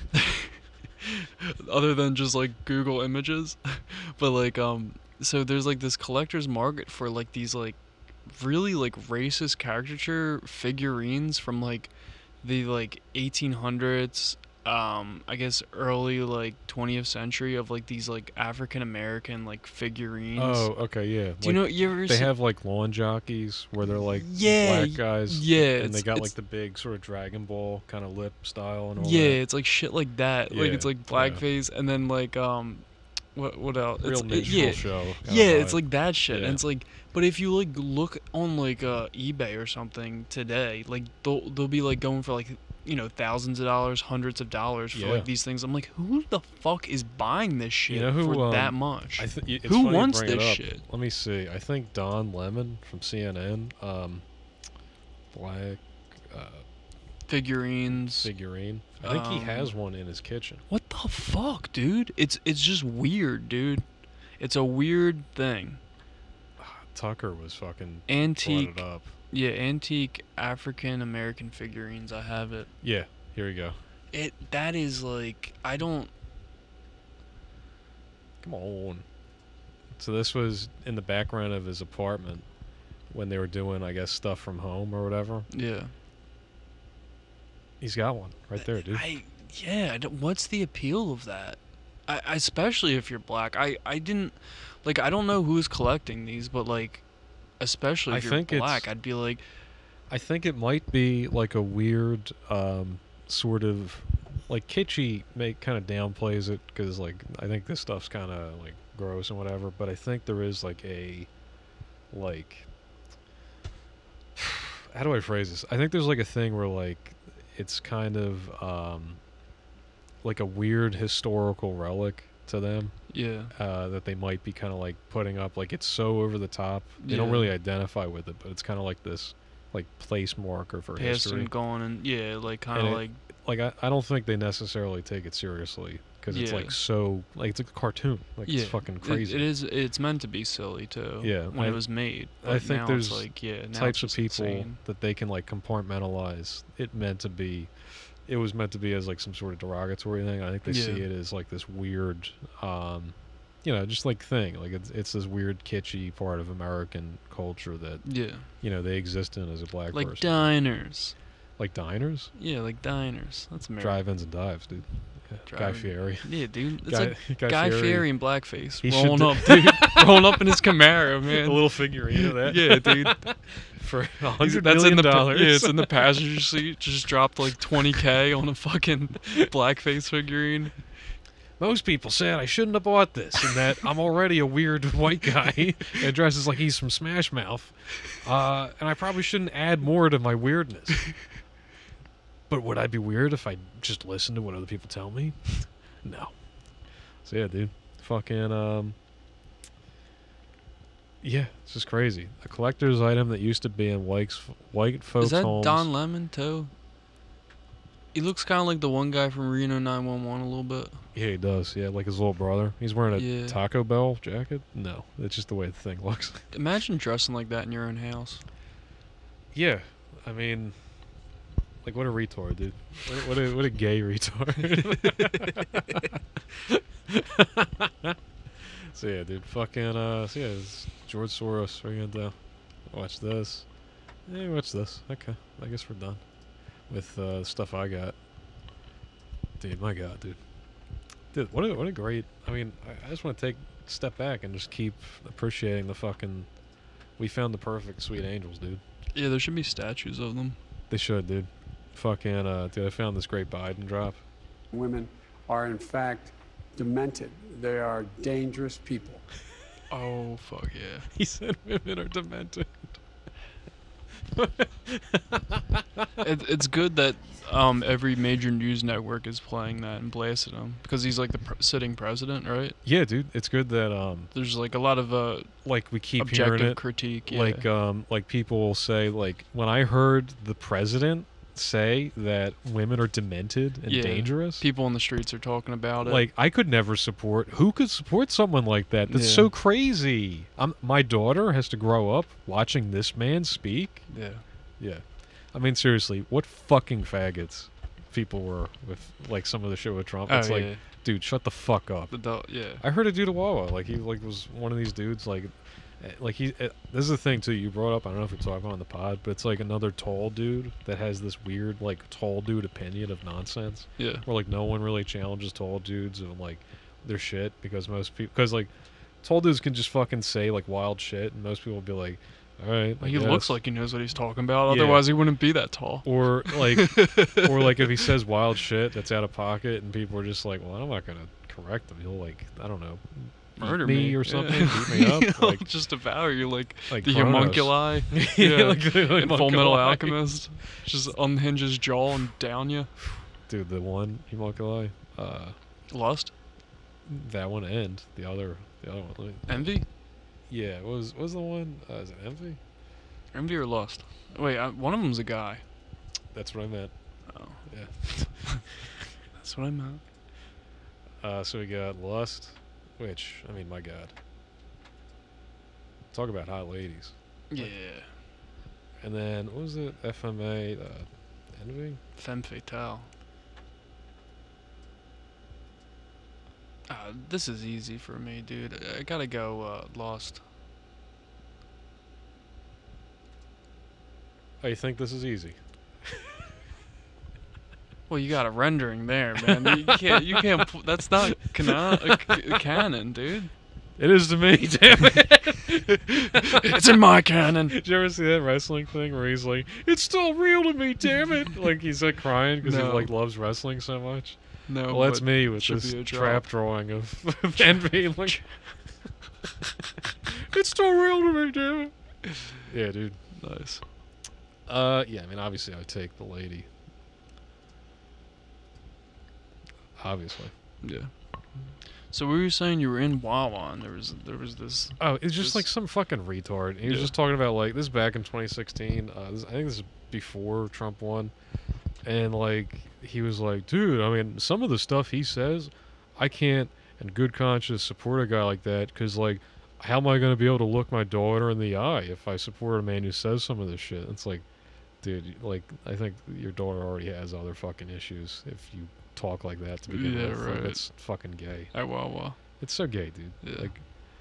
other than just like Google images, but like um, so there's like this collector's market for like these like really like racist caricature figurines from like the like eighteen hundreds, um I guess early like twentieth century, of like these like African American like figurines. Oh, okay, yeah. Do like, you know you ever they see- have like lawn jockeys where they're like Yeah, black guys, yeah, and they it's- got it's- like the big sort of Dragon Ball kind of lip style and all Yeah, that. it's like shit like that. Like Yeah, it's like blackface, and then like um, what what else? Real it's, it- minstrel yeah, show kinda yeah, it's vibe. like that shit. Yeah. And it's like, but if you like look on like uh eBay or something today, like they'll they'll be like going for like, you know, thousands of dollars, hundreds of dollars for Yeah. like these things. I'm like, who the fuck is buying this shit You know who for um, that much? I th- it's who funny you wants bring it this up. shit? Let me see. I think Don Lemon from C N N, um, black uh, Figurines. figurine. I think he Um, has one in his kitchen. What the fuck, dude? It's it's just weird, dude. It's a weird thing. Tucker was fucking Antique. brought it up. Yeah, antique African American figurines. I have it. Yeah, here we go. It that is like I don't. Come on. So this was in the background of his apartment when they were doing, I guess, stuff from home or whatever. Yeah. He's got one right there, dude. I yeah. I don't- what's the appeal of that? I, especially if you're black. I I didn't like. I don't know who's collecting these, but like, especially I if you're think it's- black, I'd be like, I think it might be like a weird um, sort of like kitschy. Make kind of downplays it because like I think this stuff's kind of like gross and whatever. But I think there is like a like how do I phrase this? I think there's like a thing where like it's kind of um, like a weird historical relic to them. Yeah. Uh, that they might be kind of like putting up. Like it's so over the top. They don't Yeah. really identify with it, but it's kind of like this like place marker for past history. and gone, and yeah, like kind And of it- like like I, I don't think they necessarily take it seriously because it's Yeah. like so like it's a cartoon. Like yeah, it's fucking it- crazy. it is. It's meant to be silly too. Yeah, when I- it was made. I but think now there's it's like yeah, now types it's of just people insane. that they can like compartmentalize. It meant to be, it was meant to be as like some sort of derogatory thing. I think they see Yeah. it as like this weird, um, you know, just like thing. Like it's it's this weird kitschy part of American culture that Yeah. you know they exist in as a black Like person. diners. Like diners. Yeah, like diners. That's American. Drive-ins and dives, dude. Yeah, Guy Driving- Fieri. Yeah, dude. It's Guy- like Guy Guy, Fieri. Fieri in blackface, He should rolling do- up, dude. rolling up in his Camaro, man. A little figurine of that. Yeah, dude. For a He's- hundred that's million in the pa- dollars. Yeah, it's in the passenger seat. Just dropped like twenty K on a fucking blackface figurine. Most people said I shouldn't have bought this, and that I'm already a weird white guy that dresses like he's from Smash Mouth, uh, and I probably shouldn't add more to my weirdness. But would I be weird if I just listened to what other people tell me? No. So yeah, dude, fucking um, yeah, it's just crazy. A collector's item that used to be in white white folks' Is that homes. Don Lemon too? He looks kind of like the one guy from Reno nine one one a little bit. Yeah, he does. Yeah, like his little brother. He's wearing a Yeah. Taco Bell jacket. No, it's just the way the thing looks. Imagine dressing like that in your own house. Yeah, I mean, like what a retard, dude. What, what a what a gay retard. So yeah, dude, fucking uh, so yeah, it's George Soros. What are you gonna do? Watch this. Hey, watch this. Okay, I guess we're done with uh, the stuff I got. Dude, my God, dude. Dude, what a what a great. I mean, I, I just want to take a step back and just keep appreciating the fucking. We found the perfect sweet angels, dude. Yeah, there should be statues of them. They should, dude. Fucking, uh, dude, I found this great Biden drop. Women are, in fact, demented. They are dangerous people. Oh, fuck yeah. He said women are demented. it, it's good that um, every major news network is playing that and blasting him because he's like the pr- sitting president, right? Yeah, dude. It's good that um, there's like a lot of uh, like we keep objective hearing it. critique. Yeah. Like um, like people will say like when I heard the president say that women are demented and Yeah. dangerous. People on the streets are talking about it. Like, I could never support. Who could support someone like that? That's Yeah. so crazy. I'm, my daughter has to grow up watching this man speak. Yeah. Yeah. I mean, seriously, what fucking faggots people were with, like, some of the shit with Trump. Oh, It's like, yeah. dude, shut the fuck up. Adult, yeah. I heard a dude at Wawa, like, he like was one of these dudes, like, eh, like he. eh, This is the thing too. You brought up. I don't know if you're talking about on the pod, but it's like another tall dude that has this weird, like, tall dude opinion of nonsense. Yeah. Where like no one really challenges tall dudes and like their shit because most people, because like tall dudes can just fucking say like wild shit, and most people will be like, all right. I He looks guess." like he knows what he's talking about. Yeah. Otherwise, he wouldn't be that tall. Or like, or like if he says wild shit that's out of pocket, and people are just like, well, I'm not gonna correct him. He'll like, I don't know, eat Murder me, me or something, Yeah. beat me up. He'll Like, just devour you like, like the Kronos. homunculi. Yeah, yeah, like the in Full Metal homunculi. Alchemist. Just unhinge his jaw and down you. Dude, the one homunculi, uh, Lust. that one, and the other, the other one. Like, Envy. yeah, what was what was the one? Uh, is it Envy? Envy or lust? Wait, I, one of them's a guy. That's what I meant. Oh. Yeah. That's what I meant. Uh, so we got lust, which, I mean, my God. Talk about hot ladies. Yeah. And then, what was it? F M A, uh, envy? Femme fatale. Uh, this is easy for me, dude. I gotta go uh, Lost. Oh, you think this is easy? Well, you got a rendering there, man. You can't. You can't. pu- That's not canon, uh, c- canon, dude. It is to me, damn it. It's in my canon. Did you ever see that wrestling thing where he's like, it's still real to me, damn it? Like, he's like crying because No. he like loves wrestling so much. No, Well, that's but me with should this be a drop. trap drawing of, of envy. Like, it's still real to me, damn it. Yeah, dude. Nice. Uh, yeah, I mean, obviously I would take the lady. Obviously. Yeah. So we were saying you were in Wawa and there was there was this. Oh, it's just this- like some fucking retard. He was Yeah. just talking about like this is back in twenty sixteen. Uh, this, I think this is before Trump won, and like he was like, dude, I mean, some of the stuff he says, I can't, in good conscience, support a guy like that because like, how am I gonna be able to look my daughter in the eye if I support a man who says some of this shit? It's like, dude, like I think your daughter already has other fucking issues if you talk like that to begin Yeah, with. Like, right. it's fucking gay. At Wawa. It's so gay, dude. Yeah. Like,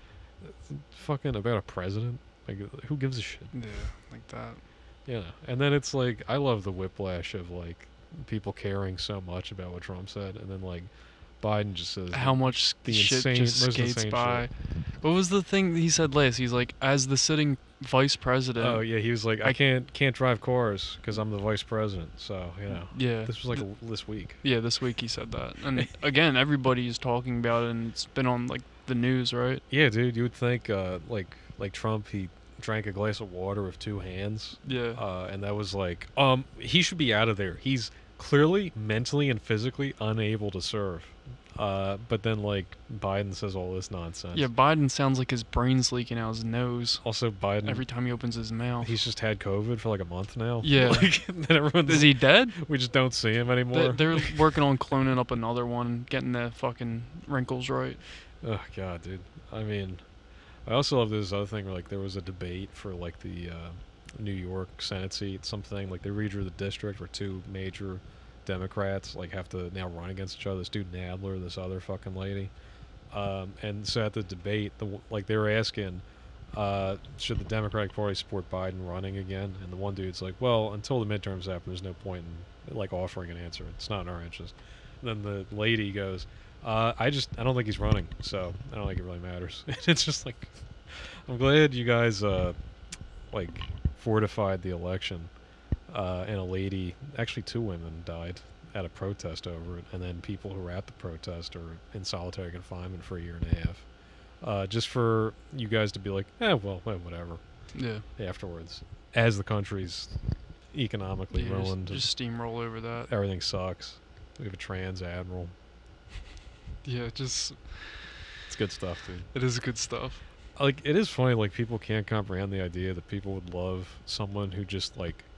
fucking about a president. Like, who gives a shit? Yeah, like that. Yeah. And then it's like, I love the whiplash of like people caring so much about what Trump said, and then like Biden just says How much the shit insane, just most skates insane by. shit. What was the thing he said last? He's like, as the sitting vice president. Oh yeah, he was like, I, can't can't drive cars because I'm the vice president. So you know, Yeah. this was like a, this week. Yeah, this week he said that. And again, everybody's talking about it, and it's been on like the news, right? Yeah, dude, you would think uh, like like Trump, he drank a glass of water with two hands. Yeah. Uh, and that was like, um, he should be out of there. He's clearly mentally and physically unable to serve. Uh, but then like Biden says all this nonsense. Yeah, Biden sounds like his brain's leaking out his nose. Also, Biden every time he opens his mouth. He's just had COVID for like a month now. Yeah. Like, then everyone's, Is he dead? We just don't see him anymore. They- They're working on cloning up another one, getting the fucking wrinkles right. Oh god, dude. I mean, I also love this other thing where like there was a debate for like the uh, New York Senate seat, something like they redrew the district where two major Democrats like have to now run against each other. This dude Nadler, this other fucking lady. Um, and so at the debate, the like they were asking, uh, should the Democratic Party support Biden running again? And the one dude's like, well, until the midterms happen, there's no point in like offering an answer. It's not in our interest. And then the lady goes, uh, I just I don't think he's running, so I don't think it really matters. It's just like, I'm glad you guys uh, like fortified the election. Uh, and a lady, actually two women died at a protest over it, and then people who were at the protest are in solitary confinement for a year and a half. Uh, just for you guys to be like, eh, well, well whatever. Yeah. Afterwards, as the country's economically Yeah, ruined, just, just steamroll over that. everything sucks. We have a trans admiral. Yeah, just It's good stuff, dude. it is good stuff. Like, it is funny, like, people can't comprehend the idea that people would love someone who just, like,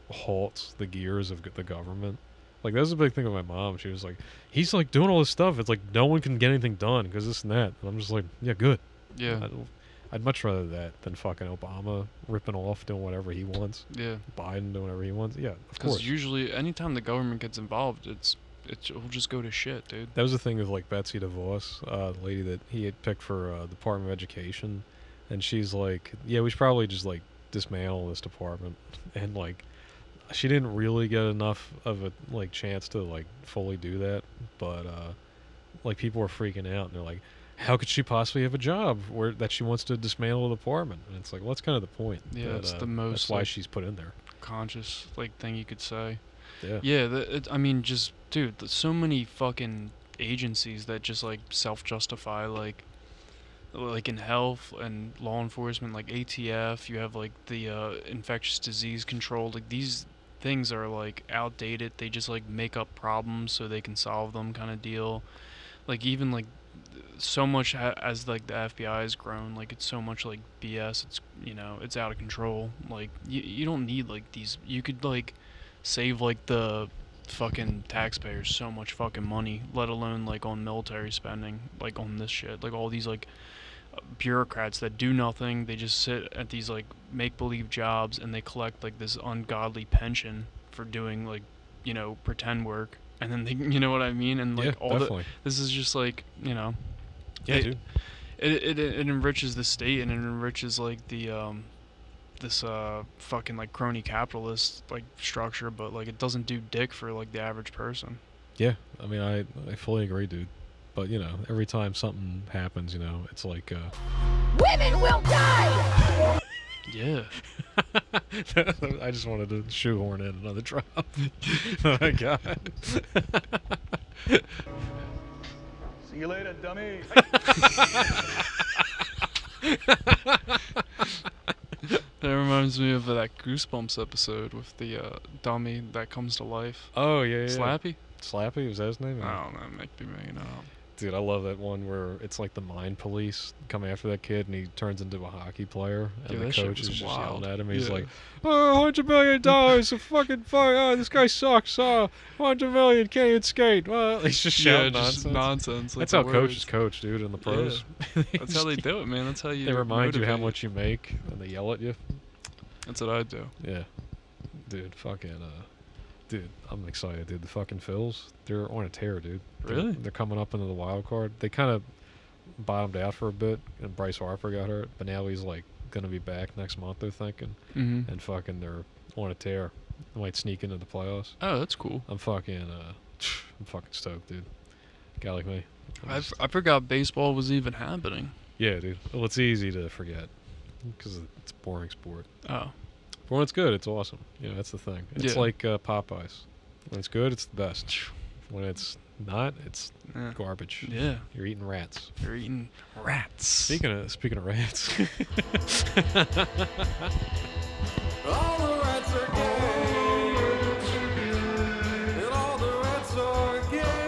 halts the gears of the government. Like, that was a big thing with my mom. She was like, he's like doing all this stuff. It's like no one can get anything done because this and that. And I'm just like, yeah, good. Yeah. I'd, I'd much rather that than fucking Obama ripping off doing whatever he wants. Yeah. Biden doing whatever he wants. Yeah, of course. Because usually, anytime the government gets involved, it's it's it'll just go to shit, dude. That was the thing with like Betsy DeVos, uh, the lady that he had picked for uh, Department of Education, and she's like, yeah, we should probably just like dismantle this department, and like, she didn't really get enough of a like chance to like fully do that, but uh, like people were freaking out, and they're like, how could she possibly have a job where that she wants to dismantle the department? And it's like, well, that's kind of the point. Yeah, that, it's uh, the most. That's why like, she's put in there. Conscious like thing you could say. Yeah. Yeah. The, it, I mean, just dude, there's so many fucking agencies that just like self-justify, like, like in health and law enforcement, like A T F. You have like the uh, infectious disease control. Like these things are like outdated. They just like make up problems so they can solve them, kind of deal. Like even like so much ha- as like the F B I has grown, like it's so much like B S. It's, you know, it's out of control. Like you you don't need like these. You could like save like the fucking taxpayers so much fucking money, let alone like on military spending, like on this shit. Like all these like bureaucrats that do nothing. They just sit at these like make-believe jobs and they collect like this ungodly pension for doing like, you know, pretend work. And then they, you know what I mean? And like Yeah, all definitely. the, this is just like, you know, Yeah, it, dude. It, it it enriches the state and it enriches like the um this uh fucking like crony capitalist like structure, but like it doesn't do dick for like the average person. Yeah, I mean, I I fully agree, dude. But you know, every time something happens, you know, it's like uh Women will die! Yeah. I just wanted to shoehorn in another drop. Oh my god. See you later, dummy. That reminds me of that Goosebumps episode with the uh, dummy that comes to life. Oh yeah, yeah. Slappy? Slappy, was that his name? I don't know, might be making up. Dude, I love that one where it's like the mind police come after that kid and he turns into a hockey player and Yeah, the that shit coach was is just wild. yelling at him. He's Yeah. like, oh, one hundred million dollars, a fucking fuck, oh, this guy sucks, oh, one hundred million, can't even skate. Well, he's just Yeah, shouting just nonsense. nonsense, like That's the how coaches words. coach, dude, in the pros. Yeah. That's how they do it, man. That's how you They remind you how motivate. much you make and they yell at you. That's what I do. Yeah. Dude, fucking, uh, dude, I'm excited, dude. The fucking Phils, they're on a tear, dude. They're- Really? They're coming up into the wild card. They kind of bottomed out for a bit, and Bryce Harper got hurt, but now he's like gonna be back next month, they're thinking. Mhm. And fucking, they're on a tear. They might sneak into the playoffs. Oh, that's cool. I'm fucking, uh, I'm fucking stoked, dude. Guy like me. I'm I just- I forgot baseball was even happening. yeah, dude. Well, it's easy to forget because it's a boring sport. Oh. But when it's good, it's awesome. You know, that's the thing. It's Yeah. like uh, Popeyes. When it's good, it's the best. When it's not, it's Yeah. garbage. Yeah. You're eating rats. You're eating rats. Speaking of speaking of rats. All the rats are gay. And all the rats are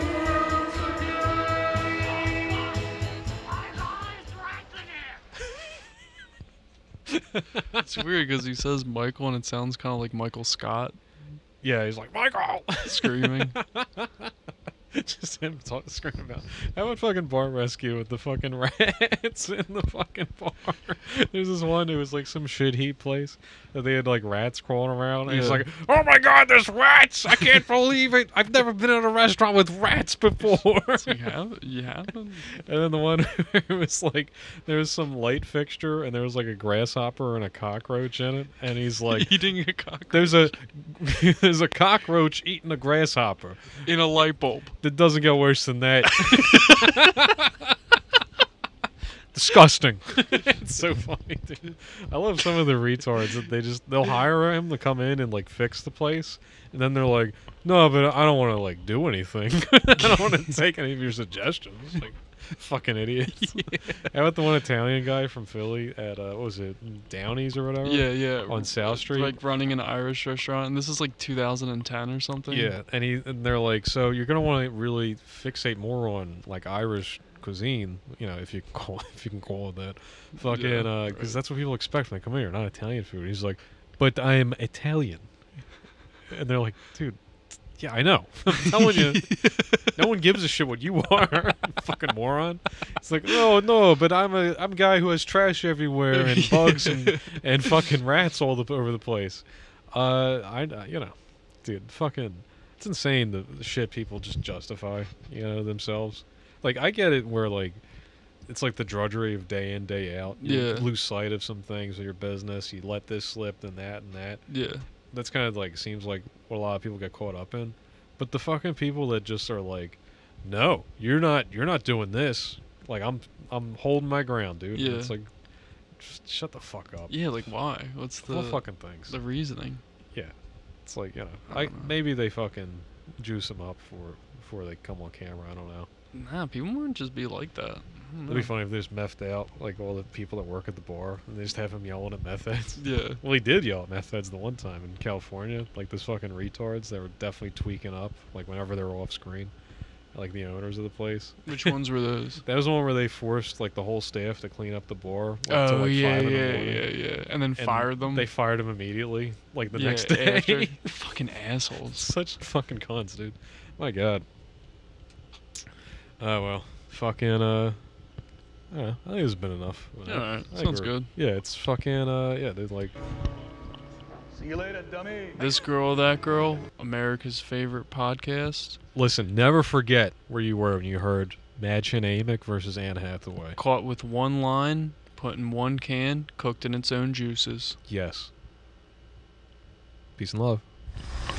It's weird because he says Michael and it sounds kind of like Michael Scott. Yeah, he's like, Michael! Screaming. Just him talk, screaming about. How about fucking bar rescue with the fucking rats in the fucking bar? There's this one who was like some shit heap place that they had like rats crawling around. And he's Yeah. like, oh my god, there's rats! I can't believe it! I've never been in a restaurant with rats before! You have? You haven't? And then the one who was like, there was some light fixture and there was like a grasshopper and a cockroach in it. And he's like, Eating a cockroach. there's a, there's a cockroach eating a grasshopper. In a light bulb. That doesn't get worse than that. Disgusting. It's so funny, dude. I love some of the retards that they just they'll hire him to come in and like fix the place, and then they're like, "No, but I don't want to like do anything. I don't want to take any of your suggestions." Like, fucking idiots. How about the one Italian guy from Philly at uh, what was it, Downey's or whatever? Yeah, yeah. On South Street. Like running an Irish restaurant, and this is like two thousand ten or something. Yeah, and he and they're like, so you're gonna want to really fixate more on like Irish cuisine, you know, if you can call if you can call it that, fucking, Yeah, uh, because that's what people expect when they come here, not Italian food. He's like, but I am Italian. And they're like, dude, yeah, I know. I'm telling you, no one gives a shit what you are, fucking moron. It's like, no, no, but I'm a I'm a guy who has trash everywhere and bugs and, and fucking rats all the, over the place. Uh, I, you know, dude, fucking, it's insane the, the shit people just justify, you know, themselves. Like, I get it where, like, it's like the drudgery of day in, day out. You Yeah. lose sight of some things of your business. You let this slip, then that, and that. Yeah. That's kind of like, seems like what a lot of people get caught up in. But the fucking people that just are like, no, you're not, you're not doing this. Like, I'm, I'm holding my ground, dude. Yeah. And it's like, just shut the fuck up. Yeah, like why? What's the Full fucking things? The reasoning. Yeah. It's like, you know, I I, don't know. maybe they fucking juice them up for before they come on camera. I don't know. Nah, people wouldn't just be like that. I don't It'd be know. funny if they just methed out, like all the people that work at the bar, and they just have him yelling at meth heads. Yeah. Well, he did yell at meth heads the one time in California. Like, those fucking retards, they were definitely tweaking up, like, whenever they were off screen. Like, the owners of the place. Which ones were those? That was the one where they forced, like, the whole staff to clean up the bar. Like, Oh, till, like, yeah, five in the yeah, morning. yeah, yeah. And then fired them? They fired them immediately, like, the Yeah, next day. after. Fucking assholes. Such fucking cons, dude. My God. Oh, well. Fucking, uh... I don't know. I think it's been enough. Yeah, alright. I think Sounds we're- good. Yeah, it's fucking, uh... Yeah, they're like... See you later, dummy. This Girl, That Girl, America's favorite podcast. Listen, never forget where you were when you heard Madchen Amick versus Anne Hathaway. Caught with one line, put in one can, cooked in its own juices. Yes. Peace and love.